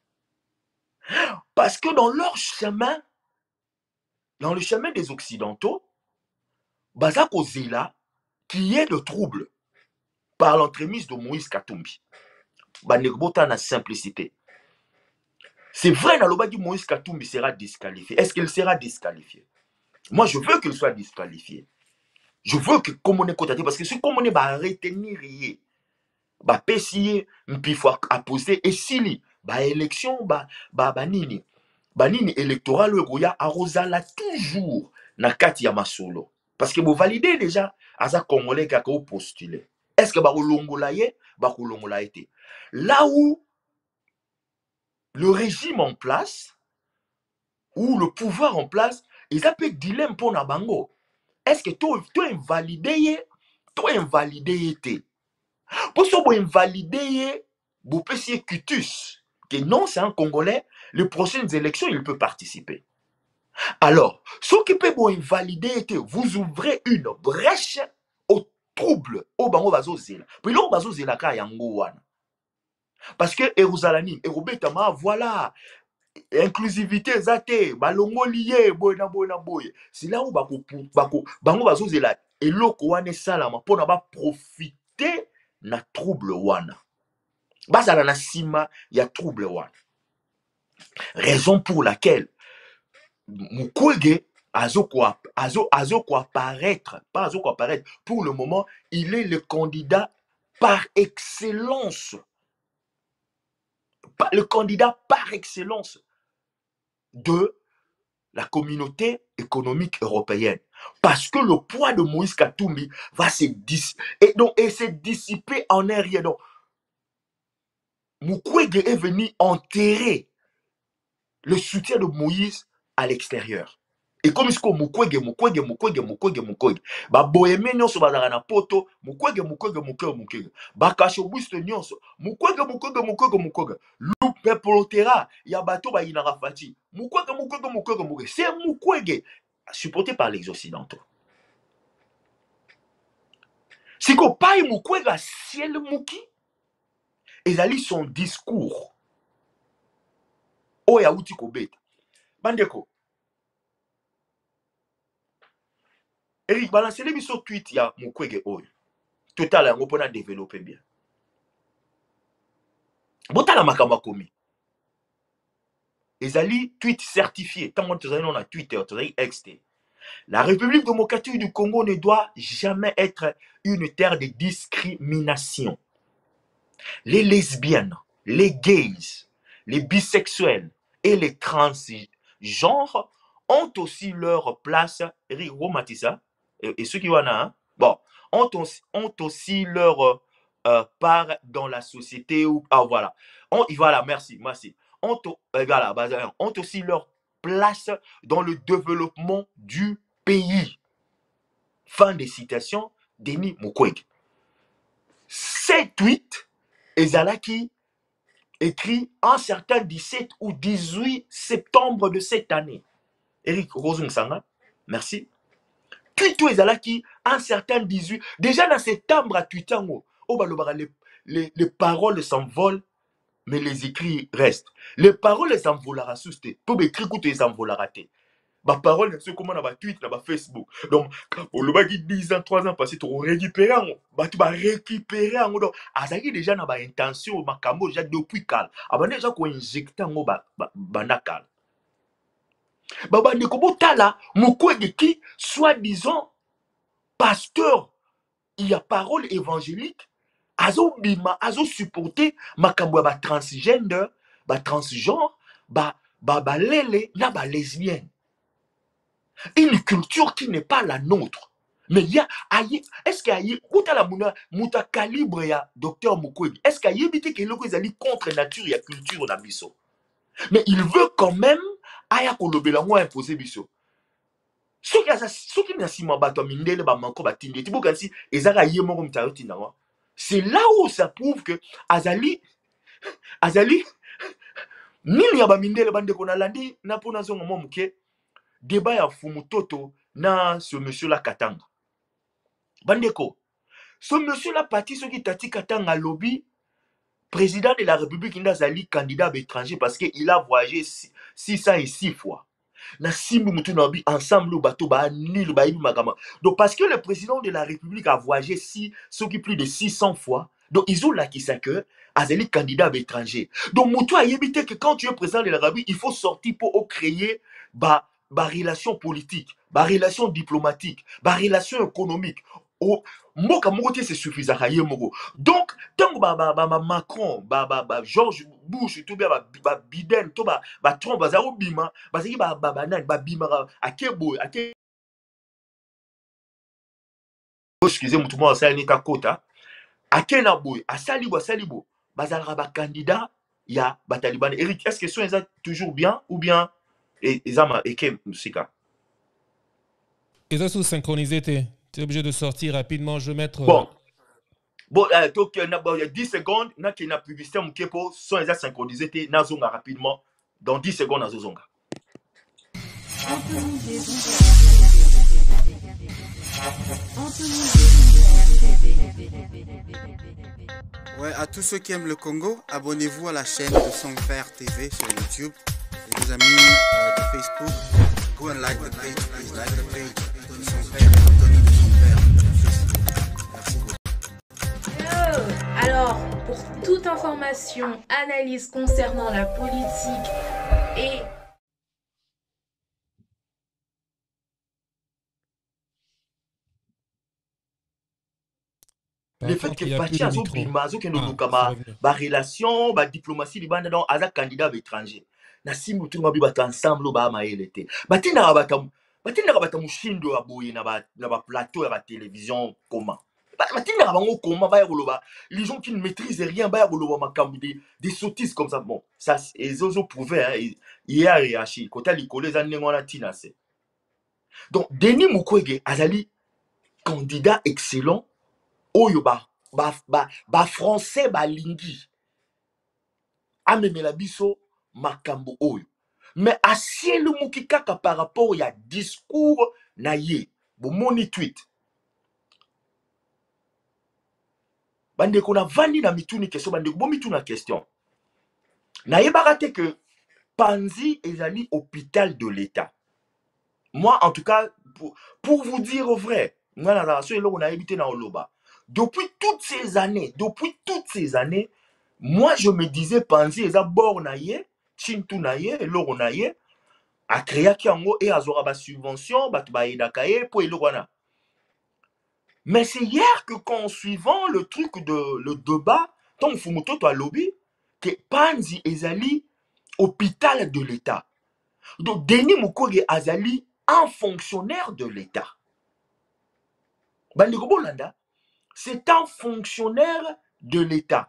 Parce que dans leur chemin, dans le chemin des occidentaux, Bazako Zela, qui est de trouble par l'entremise de Moïse Katumbi. Banegbota na simplicité. C'est vrai, dans le Moïse Katumbi sera disqualifié. Est-ce qu'il sera disqualifié? Moi, je veux qu'il soit disqualifié. Je veux que comme on est cotaté, parce que si comme on est bah retenir rien, bah pessier, puis faut apposer et si bah élection bah bah bah nini, bah nini électoral le goya arrosala toujours na kati ya masolo. Parce que vous validez déjà à ça congolais qui a postulé. Est-ce que bah longola yé, bah longola été. Là où le régime en place, ou le pouvoir en place, ils appellent dilemme pour Nabango. Est-ce que tu es invalidé, tu es invalidé, pour ce que invalidé, vous pouvez cutus, que non, c'est un Congolais, les prochaines élections, il peut participer. Alors, ce qui peut vous invalider, vous ouvrez une brèche au trouble, au bango bazozela. Puis là, bazozela ka yango wana. Parce que Eruzalani, Erubetama, voilà. Inclusivité zate balongo lié boy na boy na boy c'est là où bako bako bango bazozela eloko wana salama pona ba profiter na trouble wana Bazala na sima ya trouble wana. Raison pour laquelle Mukwege azo quoi azo azo quoi apparaître, pas azo quoi apparaître. Pour le moment, il est le candidat par excellence. Le candidat par excellence de la communauté économique européenne. Parce que le poids de Moïse Katumbi va se dissiper. Et donc, et se dissiper en un rien. Donc, Mukwege est venu enterrer le soutien de Moïse à l'extérieur. Et comme il dit Mukwege, Mukwege, Mukwege, Mukwege, Mukwege. Ba boheme nyonso bazala na poto, Mukwege, Mukwege, Mukwege, Mukwege. Ba kashobuste nyonso, Mukwege, Mukwege, Mukwege, Mukwege. Lupe polotera, ya bato ba inara fati. Mukwege, Mukwege, Mukwege, Mukwege. C'est Mukwege, supporté par les Occidentaux. Si ko paye Mukwege a ciel muki, ezali son discours. Oya uti ko beta. Bandeko. Eric, balancez-les mis sur tweet, il y a Mukwege Oyo. Total, on peut développer bien. Botala makama komi. Ezali tweet certifié. Tant que tu as Twitter, tu as X T. La République démocratique du Congo ne doit jamais être une terre de discrimination. Les lesbiennes, les gays, les bisexuels et les transgenres ont aussi leur place. Eric Romatissa. Et, et ceux qui vont là, hein, bon, ont, ont aussi leur euh, part dans la société. Ou, ah, voilà. On, voilà, merci, merci. Ont, euh, voilà, bah, ont aussi leur place dans le développement du pays. Fin de citation, Denis Mukwege. Ces tweets, Ezalaki écrit un certain dix-sept ou dix-huit septembre de cette année. Eric Rosung-Sanga, merci. Tweetou ezalaki un certain dix-huit. Déjà dans septembre à Twitter, oh, bah, les, les, les paroles s'envolent, mais les écrits restent. Les paroles s'envolent à souster. Pour écrire que tu s'envolent à rater. Ma parole, c'est comment on va tweet, on va Facebook. Donc, pour le bas dix ans, trois ans passés, tu récupères, tu vas récupérer. Donc, azaki déjà dans intention, ma camo déjà depuis calme. Avant déjà qu'on injecte en bas, banakal. Baba Nekobo Tala, Mukwege qui, soi-disant, pasteur, il y a parole évangélique, azo bima, azo supporté, makambo ba transgender, ba transgenre, ba ba ba lele, na ba lesbienne. Une culture qui n'est pas la nôtre. Mais il y a, est-ce qu'il y a, où la mouna, mouta calibre ya docteur Mukwege, est-ce qu'il y a évité que l'on est contre nature et culture na biso? Mais il veut quand même aya kolobela moi imposer biso. Ce qui a ce qui n'a si mabato mindele ba manko ba tinde tibo kansi ezaka yemo comme taoti na. C'est là où ça prouve que Azali Azali nini ya ba mindele bande kona landi na pona zongo mo muke débat ya Fumutoto na ce monsieur là Katanga. Bandeko. Ce monsieur là parti ce qui tati Katanga lobby président de la République Ndazali candidat étranger parce qu'il a voyagé six cent six fois. Na simbu mutu nabi ensemble bateau ba nil ba magama. Donc parce que le président de la République a voyagé si ce qui plus de six cents fois. Donc ils ont là qui sait que Azali candidat étranger. Donc mutu a évité que quand tu es président de la République, il faut sortir pour créer ba ba relation politique, ba relation diplomatique, ba relation économique. Oh, Moka Mokote c'est suffisant. Donc, tant ba ba ba Macron, ba ba ba George Bush, tout bien ba ba Biden, tout ba ba Trump, ba zaro bima, ba c'est ba ba ba nan ba bima à kebo à ke. Excusez-moi tout le monde ça n'est qu'à kota. À kena boy, à salibo salibo, ba zara ba candidat ya ba Taliban. Eric, est-ce que sont ça toujours bien ou bien et zama et ke musika? Et ça sous synchronisé t'es Tu es obligé de sortir rapidement. Je vais mettre. Bon. Bon, euh, donc, il y a dix secondes. Il y a une publicité qui sont déjà synchronisées. Il y a rapidement. Dans dix secondes, il y a Ouais, à tous ceux qui aiment le Congo, abonnez-vous à la chaîne de Son Père T V sur YouTube. Et vos amis euh, de Facebook, go and like the page, please like the page. Son Père, Anthony de Son Père. Alors, pour toute information informations, analyses concernant la politique et le fait que Bati a zobima zokendo lukama ba relation ba diplomatie libanda donc aza candidat étranger na simbu tout mabi bato ensemble ba maelete Bati na batam Bati na batam mushindo ya boye na ba na ba plateau ya ba télévision comment Bati na bango comment ba yoloba les gens qui ne maîtrisent rien ba yoloba makambu des des sottises comme ça bon ça les ozo prouvé hein hier et achi kota likolo za nengo na tina se donc Denis Mukwege azali candidat excellent oyo ba ba ba, ba français ba lingi amemela biso makambo oyo mais asielu muki kaka par rapport ya discours na ye bomoni tweet bande ko na vandi na mituni question bande ko mituna question na yebaka te que Panzi ezali hôpital de l'État. Moi en tout cas pour, pour vous dire au vrai moi la relation on a habité na Oloba. Depuis toutes ces années, depuis toutes ces années, moi je me disais Panzi eza bord na ye, chintu na ye, eloro na ye, a créé kiango et azora ba subvention, bat ba edakaye pour eloro na. Mais c'est hier que qu'en suivant le truc de le débat, ton fumuto to lobby que Panzi ezali hôpital de l'État. Donc Denis Mukwege azali un fonctionnaire de l'État. Bandeko Bolanda c'est un fonctionnaire de l'État.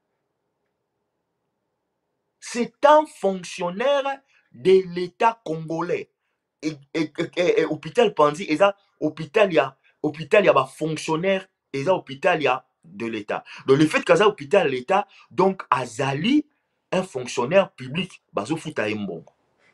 C'est un fonctionnaire de l'État congolais. Et, et, et, et hôpital Panzi, et ça, hôpital, il y a, hôpital, il y a un fonctionnaire, et ça, hôpital, il y a de l'État. Donc, le fait que ça, hôpital, l'État, donc, Azali, un fonctionnaire public, bazo futa imbongo.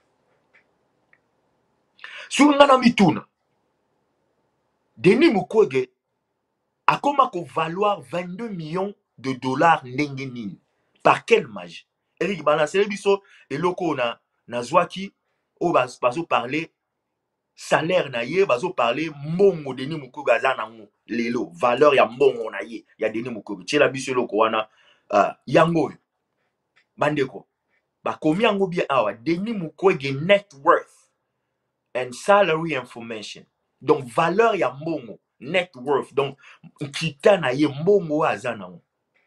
Sur Nana Mitouna, Denis Mukwege, a comment qu'on valoir vingt-deux millions de dollars n'engenine. Par quelle magie? Eric Balancé biso et loko na na zwaki o bazo parler salaire na ye bazo parler mbongo Denis Mukwege azana ngo lelo valeur ya mbongo na ye ya Denis Mukwege tshela biso loko wana uh, yango bandeko ba komi yango bien awa Denis Mukwege net worth and salary information donc valeur ya mbongo net worth donc kita na ye mbongo azana ngo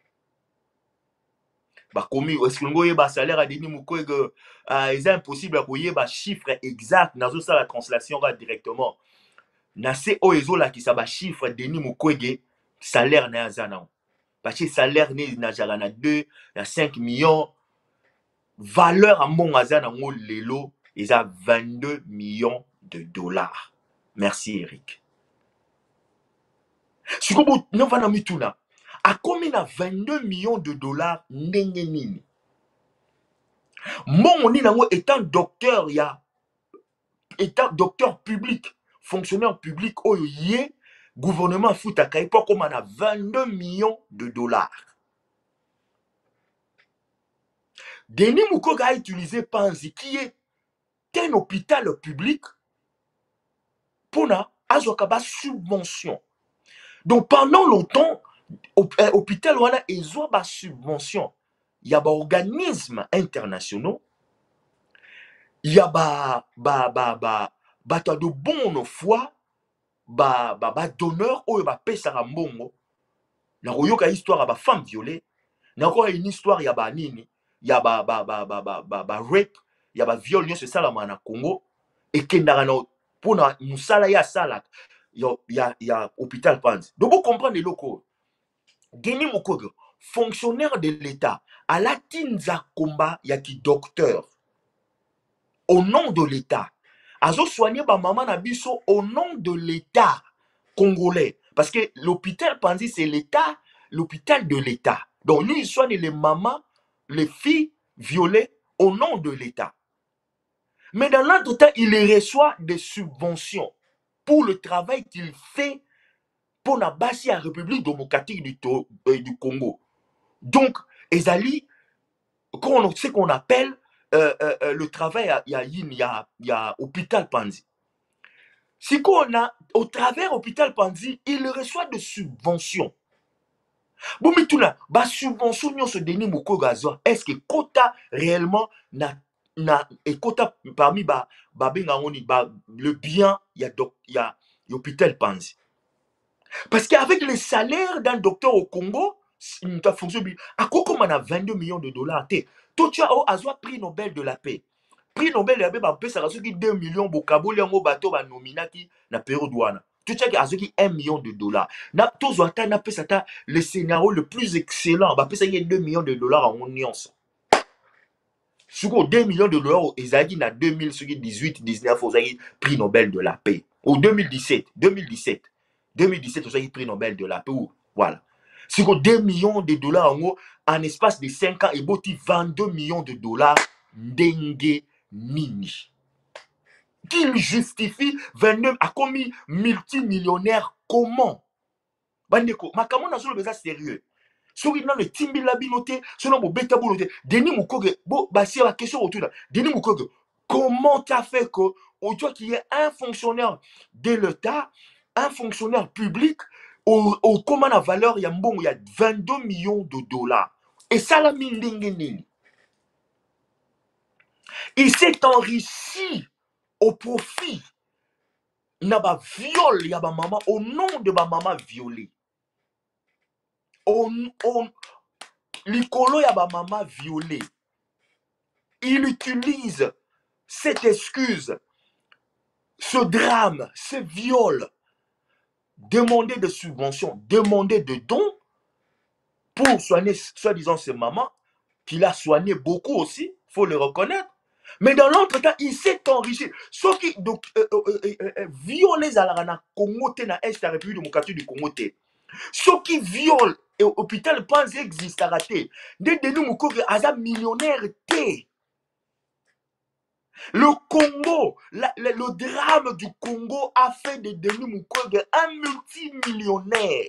ba komi est-ce que ngoye ba salaire à Denis Mukwege euh, est impossible à koye ba chiffre exact nazo ça la translation ra directement na se o ezola ki sa ba chiffre Denis Mukwege salaire na azana ngo parce que salaire ne na jara na deux na cinq millions valeur à mbongo azana ngo lelo ils a vingt-deux millions de dollars. Merci Eric. Sikobo novana mituna a combien à vingt-deux millions de dollars n'engenine. Mon ni nango étant docteur ya étant docteur public, fonctionnaire public oyo yé gouvernement futa kai pour comme on a vingt-deux millions de dollars. Denis Mukwege a utilisé Panzi qui est un hôpital public pour na azokaba subvention. Donc pendant longtemps hôpital wana ezo ba subvention. Il y a ba organismes internationaux. Il y a ba ba ba ba ba de bonne foi ba ba ba donneur oyo ba pesa mbongo. Na koyoka histoire ba femme violée. Na ko une histoire ya ba nini? Ya ba ba ba ba ba ba, ba rape, ya ba viol nyonso sala na Congo et kendara na pona musala ya sala ya ya ya hôpital Panzi. Donc vous comprenez le loko. Denis Mukwege, fonctionnaire de l'État, à la tinza komba yaki docteur. Au nom de l'État. Azo soigné ba maman na biso au nom de l'État congolais. Parce que l'hôpital Panzi c'est l'État, l'hôpital de l'État. Donc lui il soigne les mamans, les filles violées au nom de l'État. Mais dans l'autre temps, il reçoit des subventions pour le travail qu'il fait pour la base à la République démocratique du, euh, du Congo. Donc, Ezali, ce qu'on appelle euh, euh, le travail, il y a, il y a, il y a hôpital Panzi. Si qu'on a, au travers hôpital Panzi, il reçoit des subventions. Bon, mais tout là, bah, subvention, ce Denis Mukwege azwa, est-ce que quota réellement, na, na, et quota parmi, bah, bah, ben, bah, le bien, il y a, il y a, l'hôpital Panzi. Parce qu'avec les salaires d'un docteur au Congo, à quoi on a vingt-deux millions de dollars. Toi, tu as un prix Nobel de la paix. Prix Nobel de la paix, bah, ça a deux millions de Kabul, un bateau, bah, nominati, na période douane. Tu sais qu'il y a un million de dollars. Na, tous le scénario le plus excellent, bah, ça y a deux millions de dollars en union. Sur deux millions de dollars, ils ont dit en deux mille dix-huit dix-neuf, ils ont dit prix Nobel de la paix. Ou deux mille dix-sept, deux mille dix-sept. deux mille dix-sept, ils ont dit prix Nobel de la paix. Voilà. Sur deux millions de dollars en gros, en espace de cinq ans, ils ont vingt-deux millions de dollars dengue mini. Qu'il justifie vingt-neuf à commis multimillionnaire comment? Bandeko, ma comment n'a pas sérieux. Soki dans le timbi la binoté, selon mon bêta bouloté, Denis Mukwege, bon, bah c'est la question autour là. Denis Mukwege, comment tu as fait que, au toi qui est un fonctionnaire de l'État, un fonctionnaire public, au, au comment la valeur, il y a bon, il y a vingt-deux millions de dollars. Et ça la mine nini. Il s'est enrichi au profit. Il n'a pas viol, il y a ma maman, au nom de ma maman violée. On, on, l'icolo ya ba maman violée. Il utilise cette excuse, ce drame, ce viol, demander des subventions, demander des dons pour soigner, soi-disant, ses mamans, qu'il a soigné beaucoup aussi, il faut le reconnaître. Mais dans l'entretemps, il s'est enrichi. Ceux qui donc euh, euh, euh, euh, violent les Alarana Congo, na Est la République démocratique du Congo. Ceux qui violent et l'hôpital Panzi existe à rater. Des Denis Mukwege aza millionnaire té. Le Congo, la, la, le drame du Congo a fait de Denis Mukwege un multimillionnaire.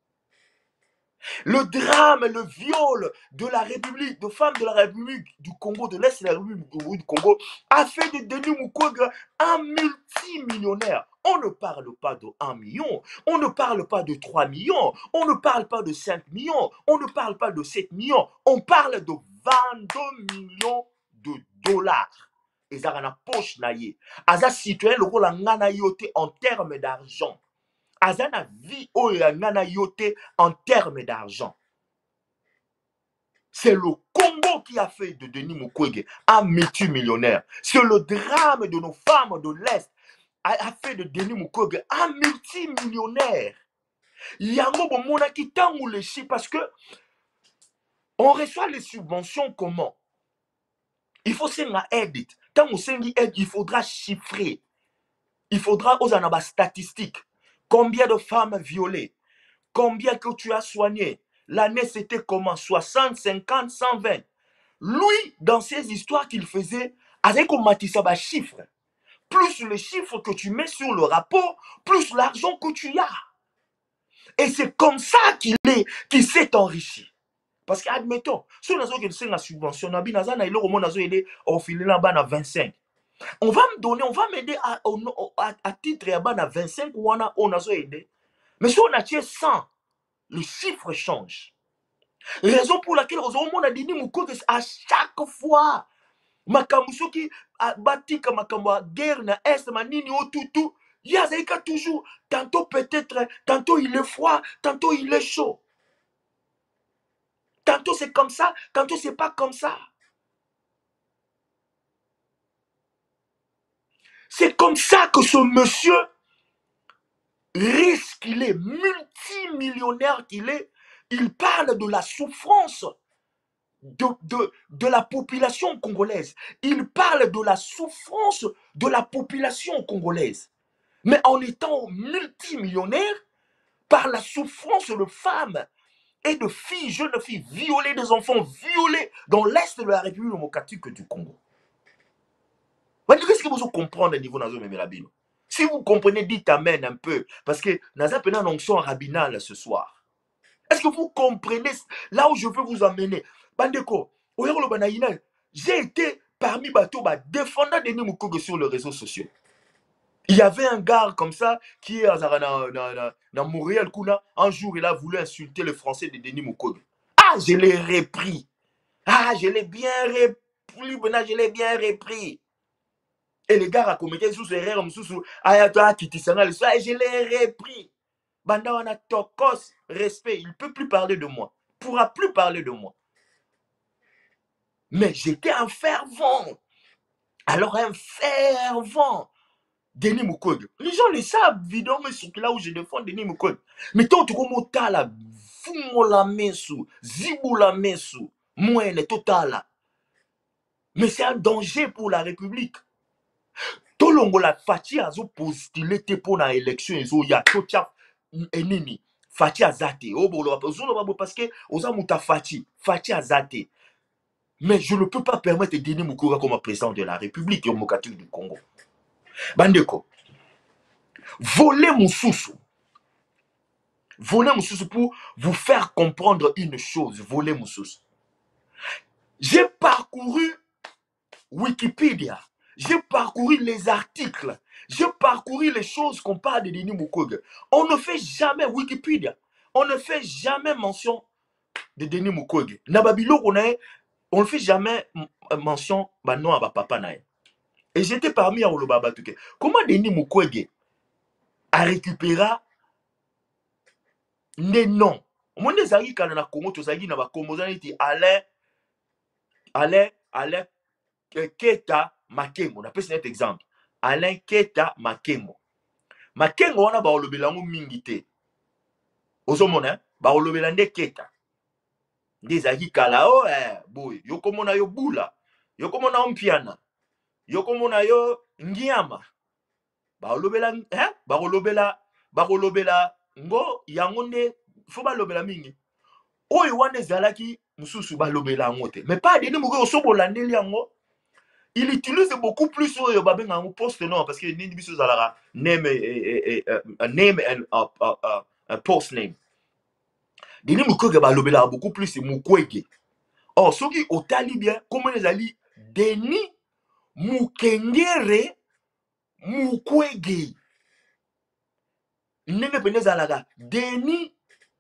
Le drame, le viol de la République, de femmes de la République du Congo, de l'Est de la République du Congo, a fait de Denis Mukwege un multimillionnaire. On ne parle pas de un million, on ne parle pas de trois millions, on ne parle pas de cinq millions, on ne parle pas de sept millions, on parle de vingt-deux millions de dollars. Et ça a poche naïe. Aza citoyen le rôle en termes d'argent. Azana vie oyangana yote en termes d'argent. C'est le Congo qui a fait de Denis Mukwege un multimillionnaire. C'est le drame de nos femmes de l'Est a fait de Denis Mukwege un multimillionnaire. Yango bomona ki tangu le chi parce que on reçoit les subventions comment? Il faut senga edit. Tant on sengi aide, il faudra chiffrer. Il faudra aux anaba statistiques. Combien de femmes violées? Combien que tu as soigné? L'année c'était comment? soixante, cinquante, cent vingt. Lui, dans ces histoires qu'il faisait, avec un matissaba chiffre. Plus le chiffre que tu mets sur le rapport, plus l'argent que tu as. Et c'est comme ça qu'il est, qu'il s'est enrichi. Parce qu'admettons, si on a une subvention, on a vingt-cinq. On va me donner, on va m'aider à, à, à titre à vingt-cinq ou on a, on a aidé. Mais si on a tué cent, le chiffre change. Raison pour laquelle on a dit à chaque fois, Makamuso qui a bâti comme Makamba, guerre na Est, Manini, au tout, tout, il y a toujours, tantôt peut-être, tantôt il est froid, tantôt il est chaud. Tantôt c'est comme ça, tantôt c'est pas comme ça. C'est comme ça que ce monsieur, riche qu'il est, multimillionnaire qu'il est, il parle de la souffrance de, de, de la population congolaise. Il parle de la souffrance de la population congolaise. Mais en étant multimillionnaire, par la souffrance de femmes et de filles, jeunes filles violées, des enfants violés dans l'Est de la République démocratique du Congo. Qu'est-ce que vous comprenez au niveau de la Bible? Si vous comprenez, dites amen un peu. Parce que nous avons une onction rabinale ce soir. Est-ce que vous comprenez là où je veux vous emmener? Bandeko, j'ai été parmi bateaux défendant Denis Mukwege sur les réseaux sociaux. Il y avait un gars comme ça qui est dans Montréal. Un jour, il a voulu insulter le français de Denis Mukwege. Ah, je l'ai repris. Ah, je l'ai bien repris. Maintenant, je l'ai bien repris. Et les gars a commis sous erreur, sous ayatoa kitisanga le soir, et je l'ai repris. Banda on a tokos respect, il ne peut plus parler de moi. Il ne pourra plus parler de moi. Mais j'étais un fervent. Alors un fervent. Denis Mukwege. Les gens le savent, évidemment, mais surtout là où je défends Denis Mukwege. Mais tant que comme tala, fumo la mesu, zibu la mesu, moine total. Mais c'est un danger pour la République. Tout le monde a Fati a postulé pour la élection, il y a tout ça ennemi. Fati a zaté. Parce que aux amuta Fati, Fati a zaté. Mais je ne peux pas permettre Denis Mukwege comme président de la République démocratique du Congo. Bandeko, voler mon sous. Voler mon sous pour vous faire comprendre une chose. Voler mon sous. J'ai parcouru Wikipédia. J'ai parcouru les articles. J'ai parcouru les choses qu'on parle de Denis Mukwege. On ne fait jamais Wikipédia. On ne fait jamais mention de Denis Mukwege. Nababilo, on ne fait jamais mention de non à papa nae. Et j'étais parmi à Olobaba Touké. Comment Denis Mukwege a récupéré les noms? Mon des amis quand on a Congo, tous amis n'avaient Congo, on a dit Alain, Alain, Alain Keta Makengo. On appelle cet exemple. Alain Keta Makengo. Makengo, on a ba olobelango mingité. Ozomona, ba olobelande Keta. Des amis kalao, eh, boy, yo komona yo bula, yo komona ompiana. Yoko mona yo ngiama ba lobela hein ba lobela ba lobela ngo yangonde fo ba lobela mingi oyo wane zalaki mususu ba lobela ngote mais pas Denis Mukwege osobola ndeli yango il utilise beaucoup plus oyo ba benga ngo post nom parce que nini biso zalara name a name and a post name Denis Mukwege ba lobela beaucoup plus Mukwege. Or soki otali bien comment les ali Denis Mukengere Mukwege. Nenge peneza laga. Denis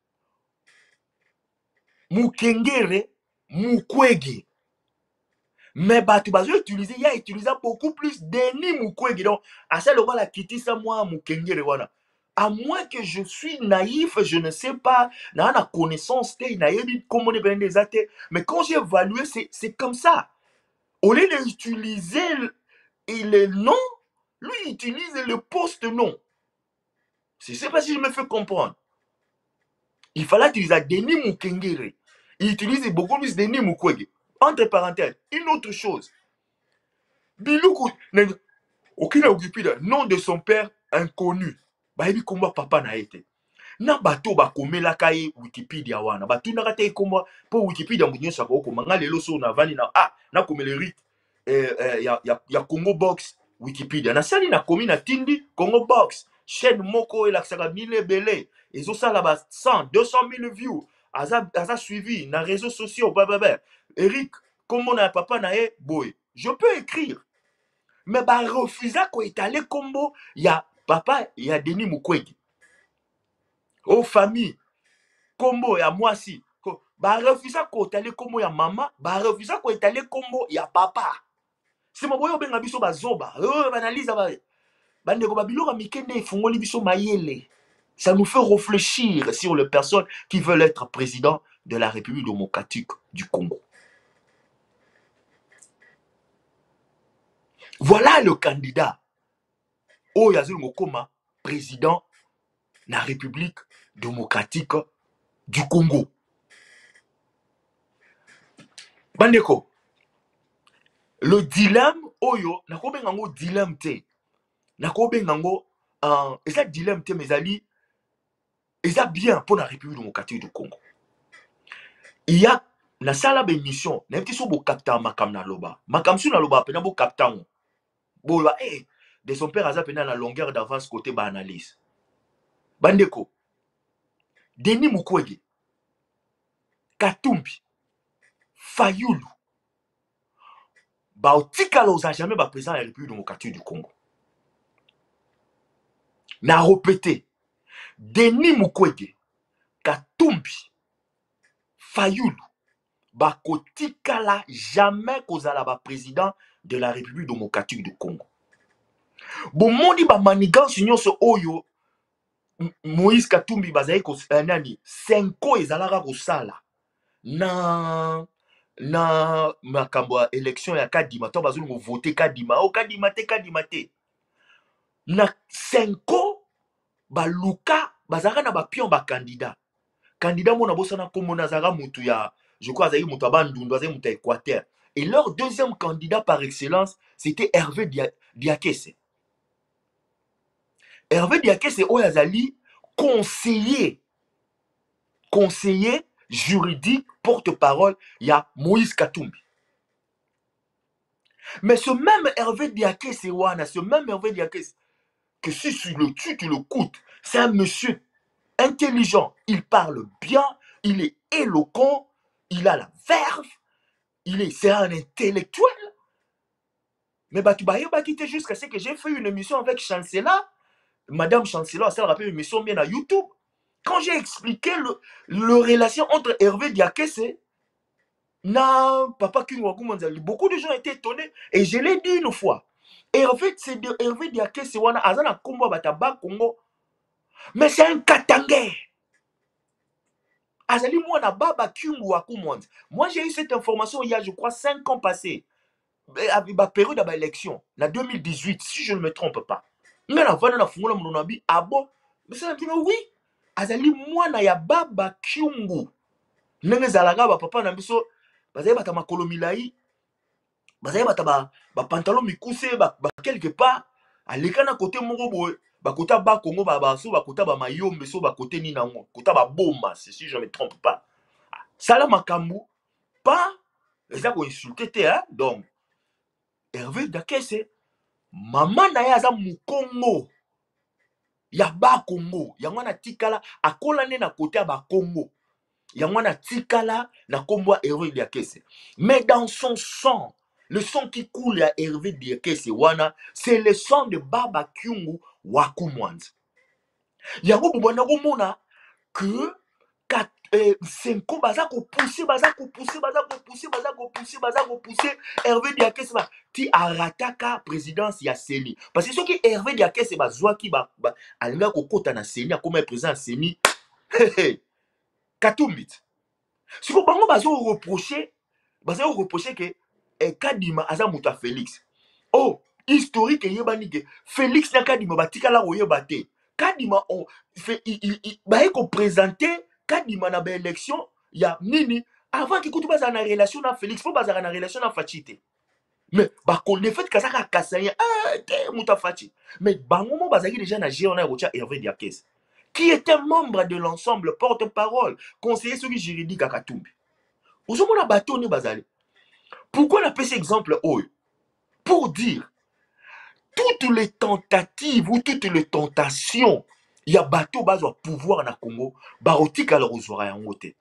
Mukengere Mukwege. Mais bah tu vas utiliser, il y a utilisé beaucoup plus Denis Mukwege. Donc, à ça le roi la quitter ça moi Mukengere wana. À moins que je suis naïf, je ne sais pas, n'a la connaissance comment on est des athées. Mais quand j'ai évalué, c'est comme ça. Au lieu d'utiliser et le nom, lui il utilise le post-nom. Je ne sais pas si je me fais comprendre. Il fallait utiliser Denis Mukengere. Il utilise beaucoup plus Denis Mukwege. Entre parenthèses, une autre chose. Biloukou, aucun occupé le nom de son père inconnu. Bah, il dit comment papa n'a été. Na bato ba komela kai Wikipédia wana. Batu na kate komba po Wikipédia munyo sa ko komanga lelo so na vani na ah na komele rit. Eh, eh, ya, ya, ya Congo Box Wikipédia. Na sali na komi na tindi Congo Box. Chaîne moko et la saga mille belé. Ils ont ça là-bas cent, deux cent mille views. Aza, aza suivi na réseaux sociaux. Bababa. Eric, comment na papa na e boy. Je peux écrire. Mais bah refusa ko étaler combo. Ya papa, ya Denis Mukwege. Aux familles. Combo ya moi si. Bah refusa ko étaler combo ya maman. Bah refusa ko étaler combo ya papa. C'est mon boyo benga biso bazoba. Euh, analyse ba. Bandeko babilora mikende fungoli biso mayele. Ça nous fait réfléchir sur les personnes qui veulent être président de la République démocratique du Congo. Voilà le candidat. Oh Yazul Mokoma, président de la République démocratique du Congo. Bandeko. Le dilemme, oyo, nako bengango dilemme te. Nako bengango, euh, et ça dilemme te, mes amis, et ça bien pour la République démocratique du Congo. Il y a, na sala bémission, n'a petit so bo capta makam na loba. Makam su na loba, pena bo capta on. Bo la, eh, de son père aza pena la longueur d'avance côté ba analyse. Bandeko, Denis Mukwege, Katumbi, Fayulu, ba otika la osa jamais ba président de la République démocratique du Congo. Na répété. Denis Mukwege, Katumbi, Fayulu, bakotikala jamais kozala ba président de la République démocratique du Congo. Bon mondi ba manigance nyonso oyo Moïse Katumbi bazali ko nani cinq ezalaka kosala na na makambo ya élection ya Kadima to bazuli mo voter Kadima o Kadima te Kadima te na cinq ba luka bazaka na ba pion ba candidat candidat mona bosana komo nazaka mutu ya je crois azali mutu abandundu azali mutu Équateur et leur deuxième candidat par excellence c'était Hervé Dia, Diakese. Hervé Diakese oyazali conseiller conseiller juridique porte-parole il y a Moïse Katumbi. Mais ce même Hervé Diakese wana, ce même Hervé Diakese que si tu le tues, tu le coûtes, c'est un monsieur intelligent, il parle bien, il est éloquent, il a la verve, il est, c'est un intellectuel. Mais bah tu vas pas quitter jusqu'à ce que j'ai fait une émission avec Chancela, Madame Chancela, ça rappelle une émission bien à YouTube. Quand j'ai expliqué le, le relation entre Hervé Diakese na Papa King Wakumanzali, beaucoup de gens étaient étonnés et je l'ai dit une fois. Hervé, c'est de Hervé Diakese wana azana kombo bataba Congo. Mais c'est un Katangais. Azali mwana baba King Wakumanzali. Moi j'ai eu cette information il y a je crois cinq ans passés. Avec la période de l'élection, en deux mille dix-huit, si je ne me trompe pas. Mais la vana na fungola mononabi, ah bon? Mais ça me dit oui. Azali mwana ya baba Kyungu. Nenge zalaga ba papa na biso, bazali bata makolo milai. Bazali bata ba ba pantalon mikuse ba, ba quelque part. Aleka na côté moko boy, ba kota ba Congo ba ba so ba kota ba mayombe so ba côté ni nango, kota ba boma, si je ne me trompe pas. Sala makambu pas eza ko insulter te hein. Donc Hervé Diakese, maman na ya za mukongo. Ya ba Congo, ya mwana tikala akola ne na côté ba Congo. Ya mwana tikala na kombo Hervé Diakese. Mais dans son sang, le sang qui coule à Hervé Diakese wana, c'est le sang de Baba Kyungu Wakumwanza. Ya go bwana go mona que kat eh, cinq baza ko pousser baza ko pousser baza ko pousser baza ko pousser baza ko pousser Hervé Diakese ba ti arataka présidence ya Seni parce que ce qui Hervé Diakese ba zwaki ba, ba alinga ko kota na Seni comme président Seni Katumbit. Si ko bango bazo reprocher bazo reprocher que eh, Kadima aza muta Félix. Oh, historique yebani ke Félix na Kadima batikala oyeba te. Kadima on fait il il ba ko présenter Kadima na ba élection ya nini avant qu'il kutuba za na relation na Félix faut bazara na relation na Fachité. Mais bah qu'on le fait que ça a cassé ah te muta Fachi. Mais bah moment bazaki déjà na géona rocha Hervé Diakese qui était membre de l'ensemble porte-parole conseiller juridique à Katumbi. Vous avez bateau ni bazali. Pourquoi on appelle cet exemple oh? Pour dire toutes les tentatives ou toutes les tentations il y a bateau base au pouvoir na Congo barotika le rosoira en côté.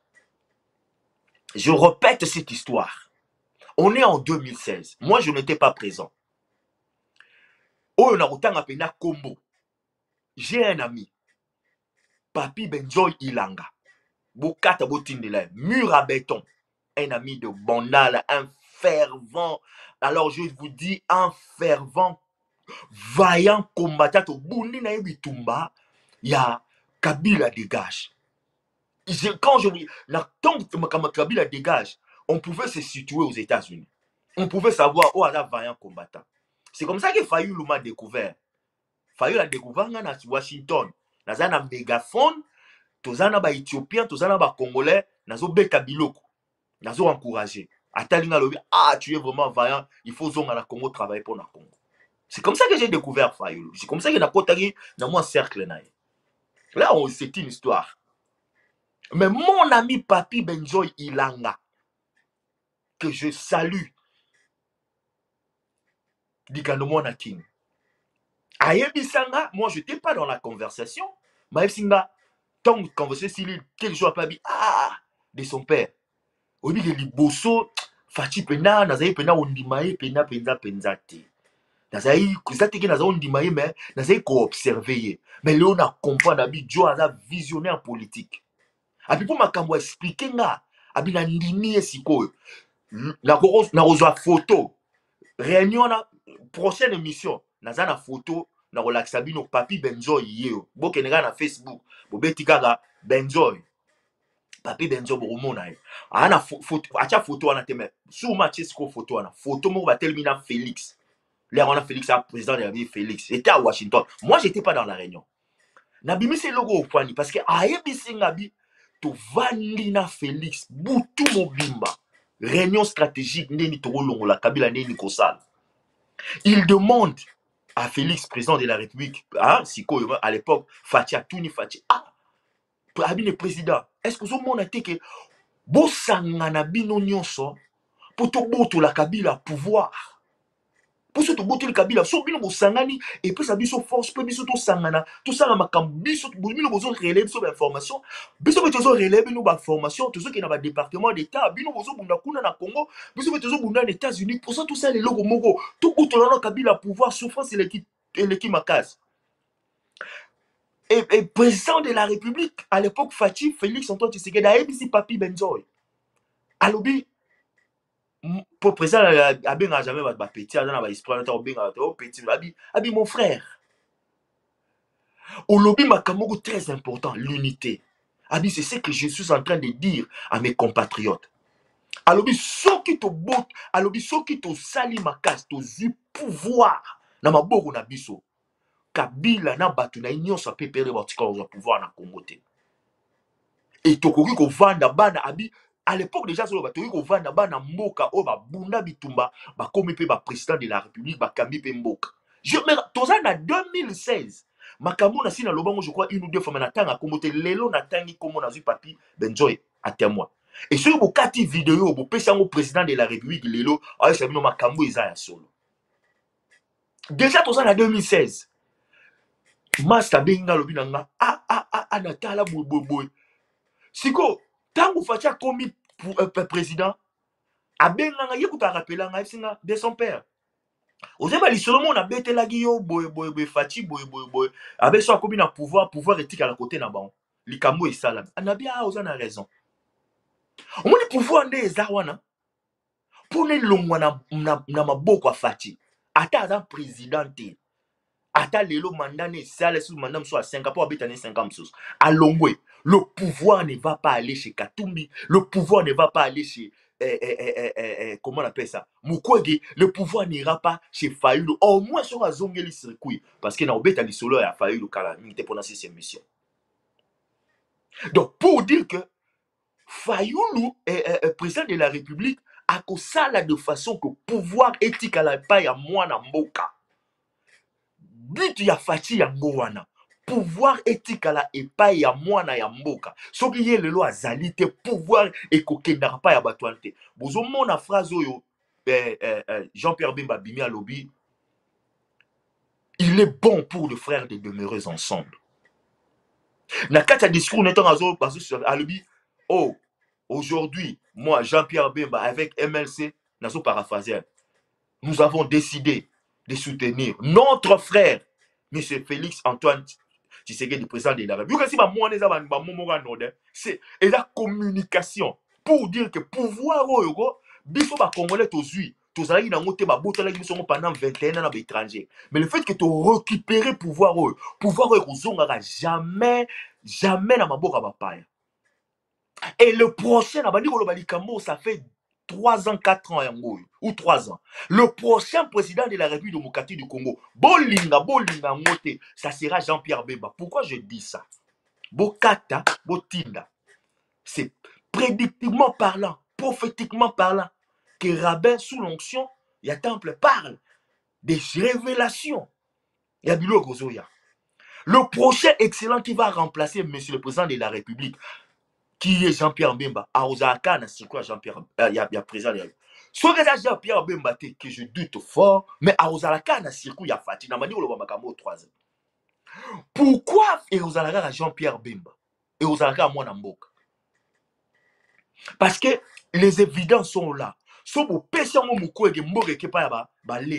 Je répète cette histoire. On est en deux mille seize. Moi je n'étais pas présent. Oh on a autant appelé na Combo. J'ai un ami. Papi Benjoy Ilanga. Bokata Botindela. Mur à béton. Un ami de Bonal, un fervent. Alors je vous dis un fervent vaillant combattant au Bundi na Bitumba. Il y a Kabila dégage. Je, quand je tant que Kabila dégage, on pouvait se situer aux États-Unis. On pouvait savoir où oh, un vaillant combattant. C'est comme ça que Fayulu m'a découvert. Fayulu a découvert à Washington. Dans un mégaphone, tous un ba Éthiopien, tous un ba Congolais, nazo beta biloko, nazo encourager. Atalinga lobi, ah tu es vraiment vaillant, il faut zonga la Congo travailler pour la Congo. C'est comme ça que j'ai découvert Fayulu. C'est comme ça que na kotagi dans mon cercle naï. Là, c'est une histoire. Mais mon ami Papi Benjoy Ilanga, que je salue, dit Kanomona King. Ayebisanga, moi je n'étais pas dans la conversation. Maïsinga, tant qu'on veut se s'il quelque chose pas dit, ah, de son père. Obi que liboso, Fachi pena, nazaye pena ondimaye pena penza penzate. nazali ezateke nazali ondima ye mais nazali koobserve ye mais leo na comprendre abi jo aza visionnaire politique abi mpo makambo explike nga abi na ndimi ye sikoyo nakozwa photo réunion na prochaine émission naza na photo nakolakisa bino Papi Benzoy ye bokende kaka na Facebook bobeti kaka Benzoy Papi Benzoy bokomona ye ana atia photo wana te mais suma atie siko photo wana photo moko batelemi na Félix là on a Félix a président de la vie Félix était à Washington moi j'étais pas dans la réunion nabimi c'est logo au point parce que ayebisi ngabi to vandi na Félix butu mobimba réunion stratégique ndeni to longola Kabila ndeni kosala il demande à Félix, président de la République, hein, Siko, à l'époque, Fatia, Touni Fatia, ah, Abi le président, est-ce que vous avez dit que Bossangana bino nyonso, pour to boto la Kabila pouvoir, pour to boto la Kabila, so bino Bossangani, et puis ça biso force, puis biso to sangana, tout ça la makam, biso, bino bozo relève sur l'information, biso bezo relève nous information, tout ce qui est dans le département d'État, bino bozo bunda kuna na Congo, biso bezo bunda aux États-Unis, pour ça tout ça les logos mogo, tout boto la Kabila pouvoir, souffrance et l'équipe, et l'équipe Makaz. Et, et président de la République, à l'époque, Fatih, Félix Antoine Tshisekedi, a ici Papi Benzoy. Alobi, pour président, Abi n'a jamais va petit, à n'a pas esprit, petit, Abi, Abi mon frère. Au lobby Makamoko très important, l'unité. Abi, c'est ce que je suis en train de dire à mes compatriotes. Alobi, ceux qui te bot, alobi, ceux qui te sali makas, te zi pouvoir, na maboko na biso. Kabila na batu na union sa pepere batika au pouvoir na Congo te. Et tokoki ko vanda bana abi à l'époque déjà sur batoki ko vanda bana mboka o ba bunda bitumba ba komi pe ba président de la République ba kambi pe mboka. Je me toza na deux mille seize makambo na sina lobango je crois une ou deux fois na tanga Congo te lelo na tangi komo na zu Papi Benzoy à témoin. Et sur bo kati vidéo bo pesa ngo président de la République lelo ay sabino makambo eza ya solo. Déjà toza na deux mille seize Master benga lobi nanga ah ah ah anatala boy boy boy siko tangu Fatia komi pour euh, président abenga nga yekuta rappeler nga singa de son père ozeba li solo mona betela giyo boy boy boy Fatia boy boy boy abe so komi na pouvoir pouvoir éthique à la côté na ban likambo esala anabia a oza na raison omoni pouvoir nde ezawana pour ne longwa na na, na maboko a Fatia ata za président Ata lelo mandane sale sous madame soit cinq pour habiter cinq ans sous. À Longwe, le pouvoir ne va pas aller chez Katumbi, le pouvoir ne va pas aller chez eh, eh, eh, eh, eh, comment on appelle ça Mukwege, le pouvoir n'ira pas chez Fayulu. Au moins sur la zone de circuit parce que na obeta li solo ya Fayulu kala n'était pendant ces missions. Donc pour dire que Fayulu est, est président de la République a que ça là de façon que pouvoir éthique à la paille à moi na mboka. But ya Fatia yango wana pouvoir éthique à la epai ya mwana ya mboka soki ye lelo azali te pouvoir ekokendaka pa ya bato ante bozo mona phrase oyo eh, eh, eh, Jean-Pierre Bemba bimi alobi il est bon pour les frères de demeurer ensemble na kati ya discours neto azo bazo alobi oh aujourd'hui moi Jean-Pierre Bemba avec M L C nazo paraphraser nous avons décidé de soutenir notre frère, M. Félix Antoine Tshisekedi, président de la République. C'est la communication pour dire que pouvoir, biso ba Congolais tozui, tozali na ngote ba botala biso pendant vingt et un ans à l'étranger. Mais le fait que tu récupérer pouvoir, pouvoir kozongaka jamais, jamais na maboka ba paya. Et le prochain, ça fait trois ans, quatre ans, ou trois ans. Le prochain président de la République démocratique du Congo, Bolinga, Bolinga, Moté, ça sera Jean-Pierre Bemba. Pourquoi je dis ça? Bokata, Botinda. C'est prédictivement parlant, prophétiquement parlant, que rabbin sous l'onction, il y a temple parle des révélations. Il y a Bilo Gozoya. Le prochain excellent qui va remplacer monsieur le président de la République, qui est Jean-Pierre Bemba, à Osaka, c'est quoi Jean-Pierre, il y a président. Ce que Jean-Pierre Bemba, que je doute fort, mais à Osaka, il y a Fatih, il y a trois ans. Pourquoi Osaka Jean-Pierre Bemba et Osaka moi Namboka? Parce que les évidences sont là. Si vous pêchez mon moukou et que mboke ke pa ba lele,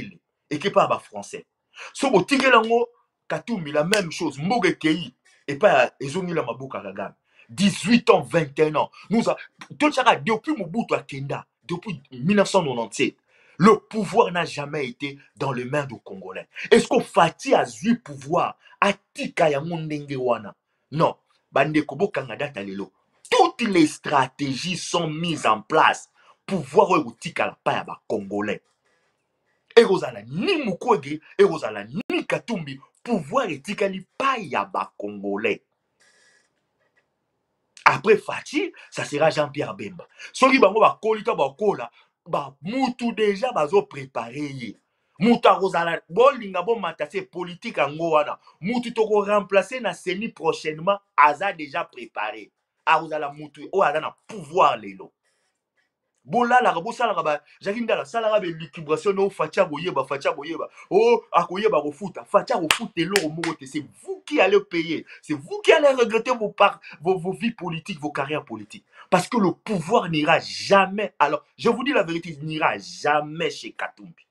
équipe à français. So bo tigelango Katumbi la même chose, Mboge Kei et pas ezongi la mabuka Kagame. dix-huit ans, vingt et un ans. Nous a tout ça depuis Mobutu à Kenda, depuis mille neuf cent quatre-vingt-dix-sept. Le pouvoir n'a jamais été dans les mains des Congolais. Est-ce qu'on Fati a eu pouvoir à Tika ya Mondenge wana? Non, bande kobo Kangada talelo. Toutes les stratégies sont mises en place pour voir où Tika la pa ya ba Congolais. Et Rosala ni Mukwege, et Rosala ni Katumbi, pouvoir et Tika li pa ya ba Congolais. Après Fati, ça sera Jean-Pierre Bemba. Soki bango ba kolita ba kola, ba mutu déjà bazo préparé. Muta Rosala, bolinga bon matase politique ango wana. Mutu toko remplacer na seni prochainement, aza déjà préparé. A Rosala mutu, o aza na pouvoir lelo. Bola la rabo sala raba, jakinda la sala rabe l'équilibration no Fatia boyeba, Fatia boyeba. Oh, akoyeba refuta, Fatia refuta l'euro mogote, c'est vous qui allez payer. C'est vous qui allez regretter vos, par, vos, vos vies politiques, vos carrières politiques. Parce que le pouvoir n'ira jamais, alors, je vous dis la vérité, il n'ira jamais chez Katumbi.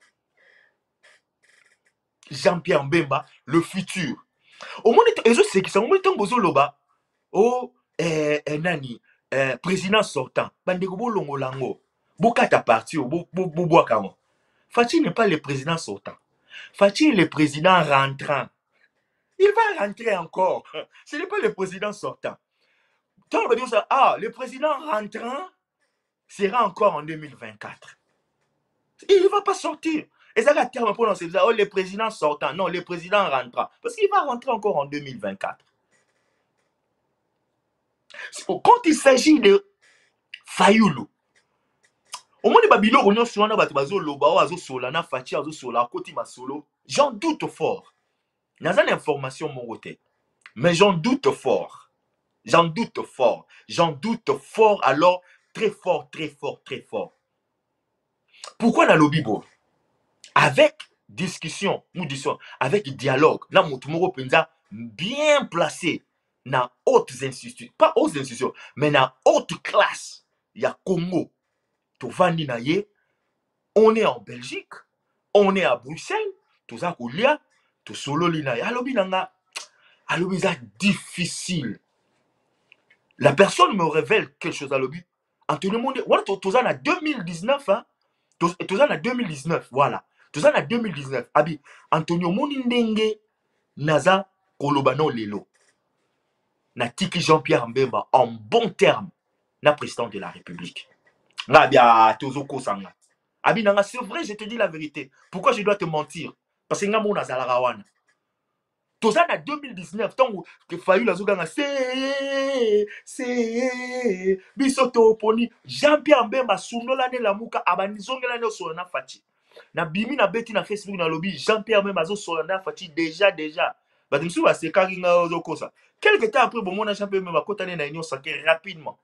Jean-Pierre Mbemba, le futur. Au moins, et je sais que c'est au moins temps bozo loba. Oh, eh, eh, nani. Euh, président sortant, Bandeko Longo Lango, Bokata parti au Boboakamo. Fati n'est pas le président sortant. Fati est le président rentrant. Il va rentrer encore. Ce n'est pas le président sortant. Quand on va dire ça, ah, le président rentrant sera encore en deux mille vingt-quatre. Il ne va pas sortir. Et ça va terme pour prononcer ça, oh, le président sortant. Non, le président rentrant. Parce qu'il va rentrer encore en deux mille vingt-quatre. Quand il s'agit de Fayoulou, au moins les Babylons, on a sur un bateau loba, oazo solana, Fatia, oazo sola, côté ma solo. J'en doute fort. Il y a une information mon côté, mais j'en doute fort. J'en doute fort. J'en doute fort. Alors très fort, très fort, très fort. Pourquoi dans le Bible, avec discussion, nous disons, avec dialogue, là mon tour bien placé. Dans hautes institutions, pas hautes institutions, mais dans haute classe, il y a Congo. On est en Belgique, on est à Bruxelles, tout ça, il y a tout solo lina. Alors, c'est difficile. La personne me révèle quelque chose à l'objet. Antonio Monde, voilà, tout ça en deux mille dix-neuf, hein, tout ça en deux mille dix-neuf, voilà, tout ça en deux mille dix-neuf. Abi, Antonio Monde ndenge naza kolobano lelo. Na tiki Jean-Pierre Mbemba en bon terme na président de la République. Ngabia tozoko sanga. Abi nanga c'est vrai, je te dis la vérité. Pourquoi je dois te mentir? Parce que ngamo na zalaka wana. Toza na deux mille dix-neuf tant que faillu la zoganga c'est c'est bisoto poni Jean-Pierre Mbemba sunola ne lamuka abanizongela ne so na Fati. Na bimi na beti na Facebook na lobby Jean-Pierre Mbemba zo so na Fati déjà déjà. Ba dimsu ba se karinga ozoko sa. Quelques temps après, bon, mon champion même à côté de l'Union sacrée rapidement.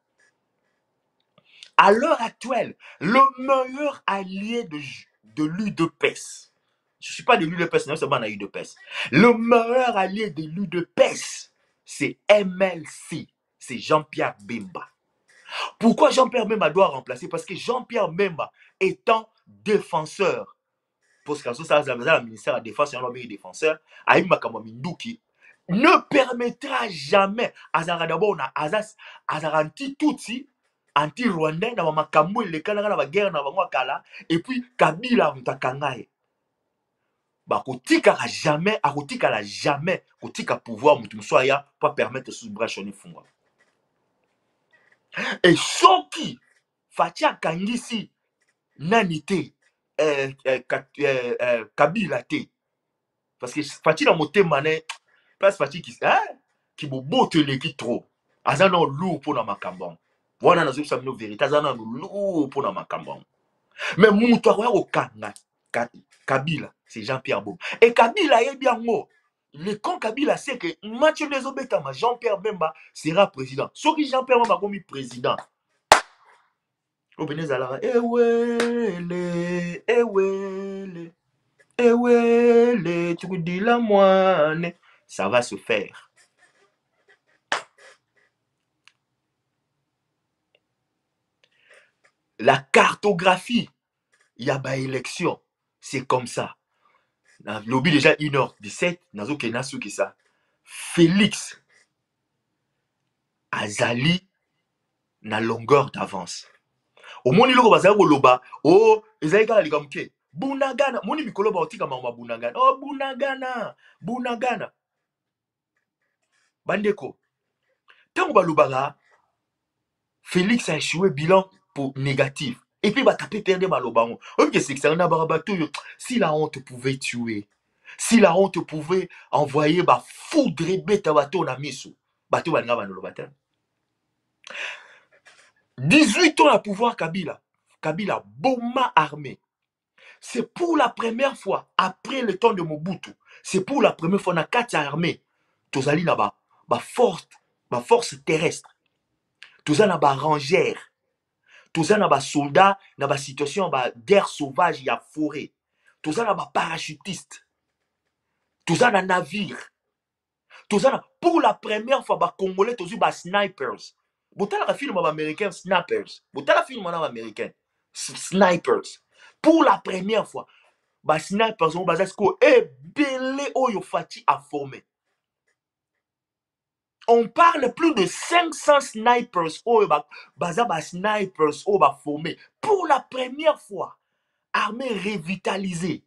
À l'heure actuelle, le meilleur allié de, de l'U D P E S, je ne suis pas de l'U D P E S, non, c'est pas de l'U D P E S. Le meilleur allié de l'U D P E S, c'est M L C, c'est Jean-Pierre Bemba. Pourquoi Jean-Pierre Bemba doit remplacer? Parce que Jean-Pierre Bemba étant défenseur, parce que ça, ça, le ministère de la Défense, c'est un meilleur défenseur, Aïm Makamamindouki, ne permettra jamais Azara d'abord na Azas Azaranti Tutsi anti-rwandais na makambo le kana na guerre na bango kala et puis Kabila mutakangaye ba kotika jamais akotika la jamais kotika pouvoir mutu soya pas permettre sous brachoni funga et soki Fatia Kangisi nanité euh, euh, euh, euh, Kabila te parce que Fatia na motema ne place Fati qui hein qui bobote les qui trop azana lourd pour na makambon wana na zopsa no vérité azana lourd pour na makambon mais mutu wa okanga Kabila c'est Jean-Pierre Bemba et Kabila est bien mot le con Kabila c'est que Mathieu Nezobetama Jean-Pierre Bemba sera président soki Jean-Pierre Bemba comme président au Venezuela eh ouais les eh ouais les eh ouais les tu dis la moine. Ça va se faire. La cartographie, il y a pas élection. C'est comme ça. na lobby déjà une heure dix-sept nazo kena soki ça Félix azali na longueur d'avance omoni loko bazali koloba o ezali kaka likambo ke bunagana moni mikolo baotika mama bunagana oh bunagana bunagana bandeko tango balobaka Félix a échoué bilan pour négatif et puis batape perdre malobango ok c'est que ça na barabato si la honte pouvait tuer si la honte pouvait envoyer ba foudre beta bato na miso bato balinga banolobata dix-huit ans à pouvoir Kabila Kabila Boma armée. C'est pour la première fois après le temps de Mobutu. C'est pour la première fois na quatre armée. Tozali na ba ba force ba force terrestre. Tozali na ba rangère. Tozali na ba soldats na ba situation ba guerre sauvage ya forêt. Tozali na ba parachutiste. Tozali na navire. Tozali na pour la première fois ba congolais tozali ba snipers. Botala ka film américain snipers. Botala film américain snipers. Pour la première fois, ba snipers on baza sko e belé oyo fati a formé. On parle plus de cinq cents snipers oyo ba baza ba snipers oyo ba formé. Pour la première fois, armée revitalisée.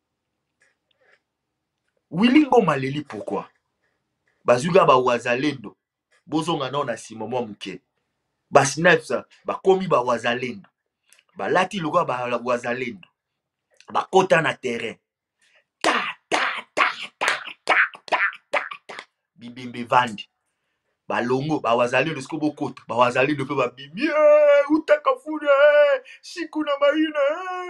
Wilingo Maleli pourquoi? Bazuga ba wazalendo. Bozonga na na simomo muke. Ba snipers ba komi ba wazalendo. Ba lati logo ba wazalendo. Ba kota na terrain. Ta ta ta ta ta ta ta ta. Bibimbe vandi. Ba longo ba wazalendo sko bo kota. Ba wazalendo pe ba bimi. Utaka funa. Shikuna maina.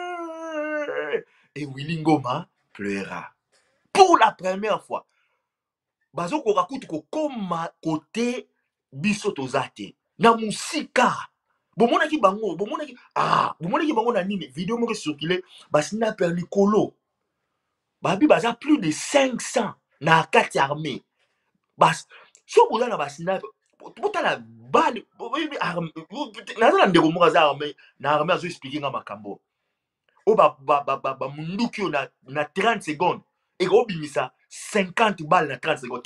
Et Willy Ngoma pleura. Pour la première fois. Bazo ko rakutu ko koma côté biso tozate. Na musika. Bomona ki bango, bomona ki ah, bomona ki bango na nini vidéo moko circulé, ba sniper likolo. Ba bi baza plus de cinq cents na quatre armées. Bas so boza na ba sniper, bota la balle, na za ndeko moko za armée, na armée azo expliquer nga makambo. O ba ba ba ba munduki na na trente secondes et go bimisa cinquante balles na trente secondes.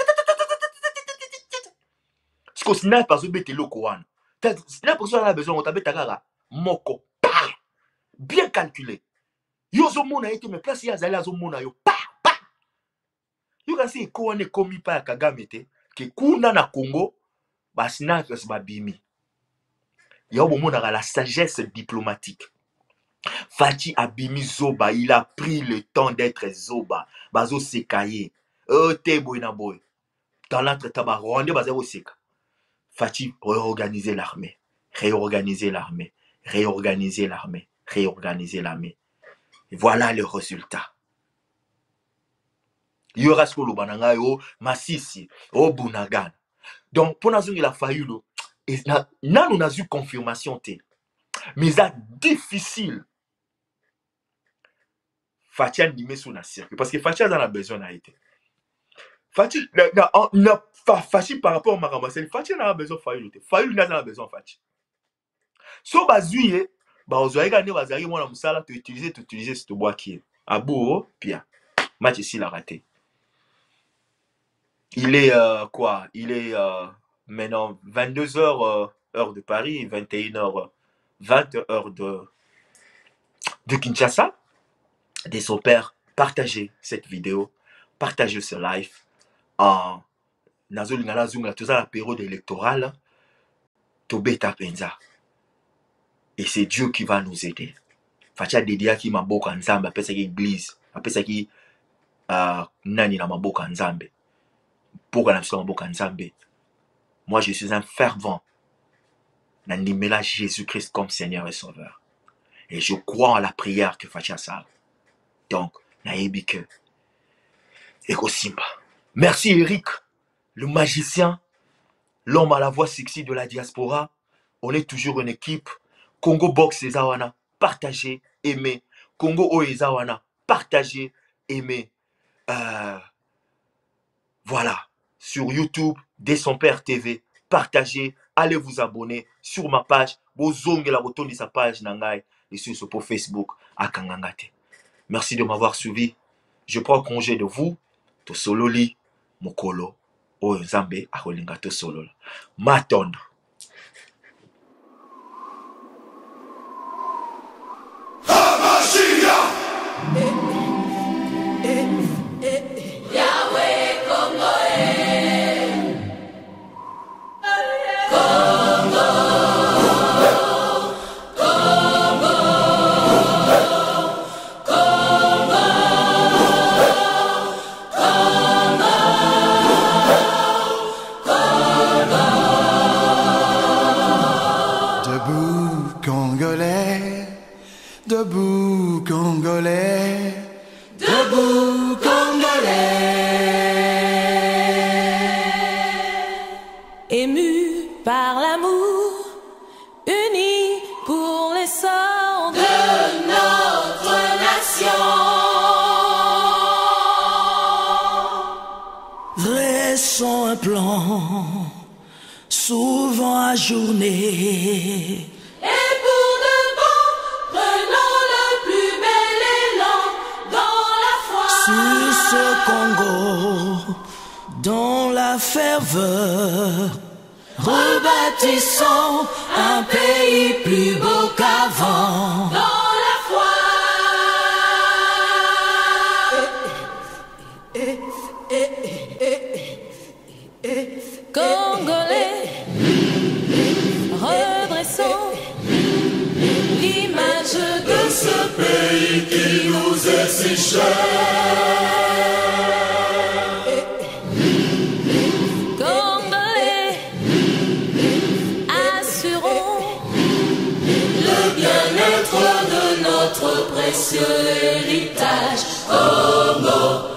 Sko sniper zo bete loko wana. La personne a besoin de faire moko. Bien calculé. Yo zo mona été mais place ya zali azo mona yo pa pa. You can see ko ane komi pa Kagame te ke kuna na Congo ba snipers ba bimi. Ya bo mona la sagesse diplomatique. Fati Abimi Zoba, il a pris le temps d'être Zoba. Bazo sekaye. Oh te boy na boy. Dans l'entretien Rwanda bazo seka. Fati réorganiser l'armée, réorganiser l'armée, réorganiser l'armée, réorganiser l'armée. Voilà le résultat. Il y aura ce que l'on a eu, Massissi, au Bunagan. Donc, pour nous, il a fallu, là, nous avons eu confirmation, mais c'est difficile. Fati a mis sur la circuit, parce que Fati a besoin d'être. Fati n'a pas facile par rapport à ma ramassée. Fati n'a pas besoin de Fayulu. Fayulu n'a pas besoin de Fati. So bazuye, bah vous avez gagné, vous avez moi la musala, tu utilises, tu utilises ce bois qui est à bout, bien. Match ici l'a raté. Il est euh, quoi? Il est euh, maintenant vingt-deux heures euh, heure de Paris, vingt et une heures vingt heures de de Kinshasa. Des son père, partagez cette vidéo, partagez ce live. En nazolinga zunga tout ça la période électorale tobeta penza et c'est Dieu qui va nous aider. Facha dedia ki maboka nzambe apesa ki église apesa ki uh, nani na maboka nzambe pourquoi na maboka nzambe. Moi je suis un fervent na ndimela Jésus-Christ comme Seigneur et Sauveur et je crois en la prière que Facha ça. Donc na yebi que Eko Simba. Merci Eric, le magicien, l'homme à la voix sexy de la diaspora. On est toujours une équipe. Congo Box Ezawana, partagez, aimez. Congo Oezawana, partagez, aimez. Euh, voilà, sur YouTube, Dès son père T V, partagez, allez vous abonner sur ma page. Bozonge la retourne de sa page Nangai et sur ce pour Facebook à Kangangate. Merci de m'avoir suivi. je prends congé de vous. To sololi mokolo o nzambe akolinga to solola. Matondo. Yahweh Congolais, Congo, Congo, Congo, Congo, Congo. Debout Congolais, debout Congolais, debout Congolais. Ému par l'amour, unis pour l'essor de, de notre nation. Dressons un plan, souvent ajourné. Et pour de bon, prenons le plus bel élan dans la foi. Sur ce Congo, dans la ferveur, rebâtissons un pays plus beau qu'avant. Dans la foi. Congolais, redressons l'image de ce pays qui nous est si cher. Congolais, assurons le bien-être de notre précieux héritage. Congo.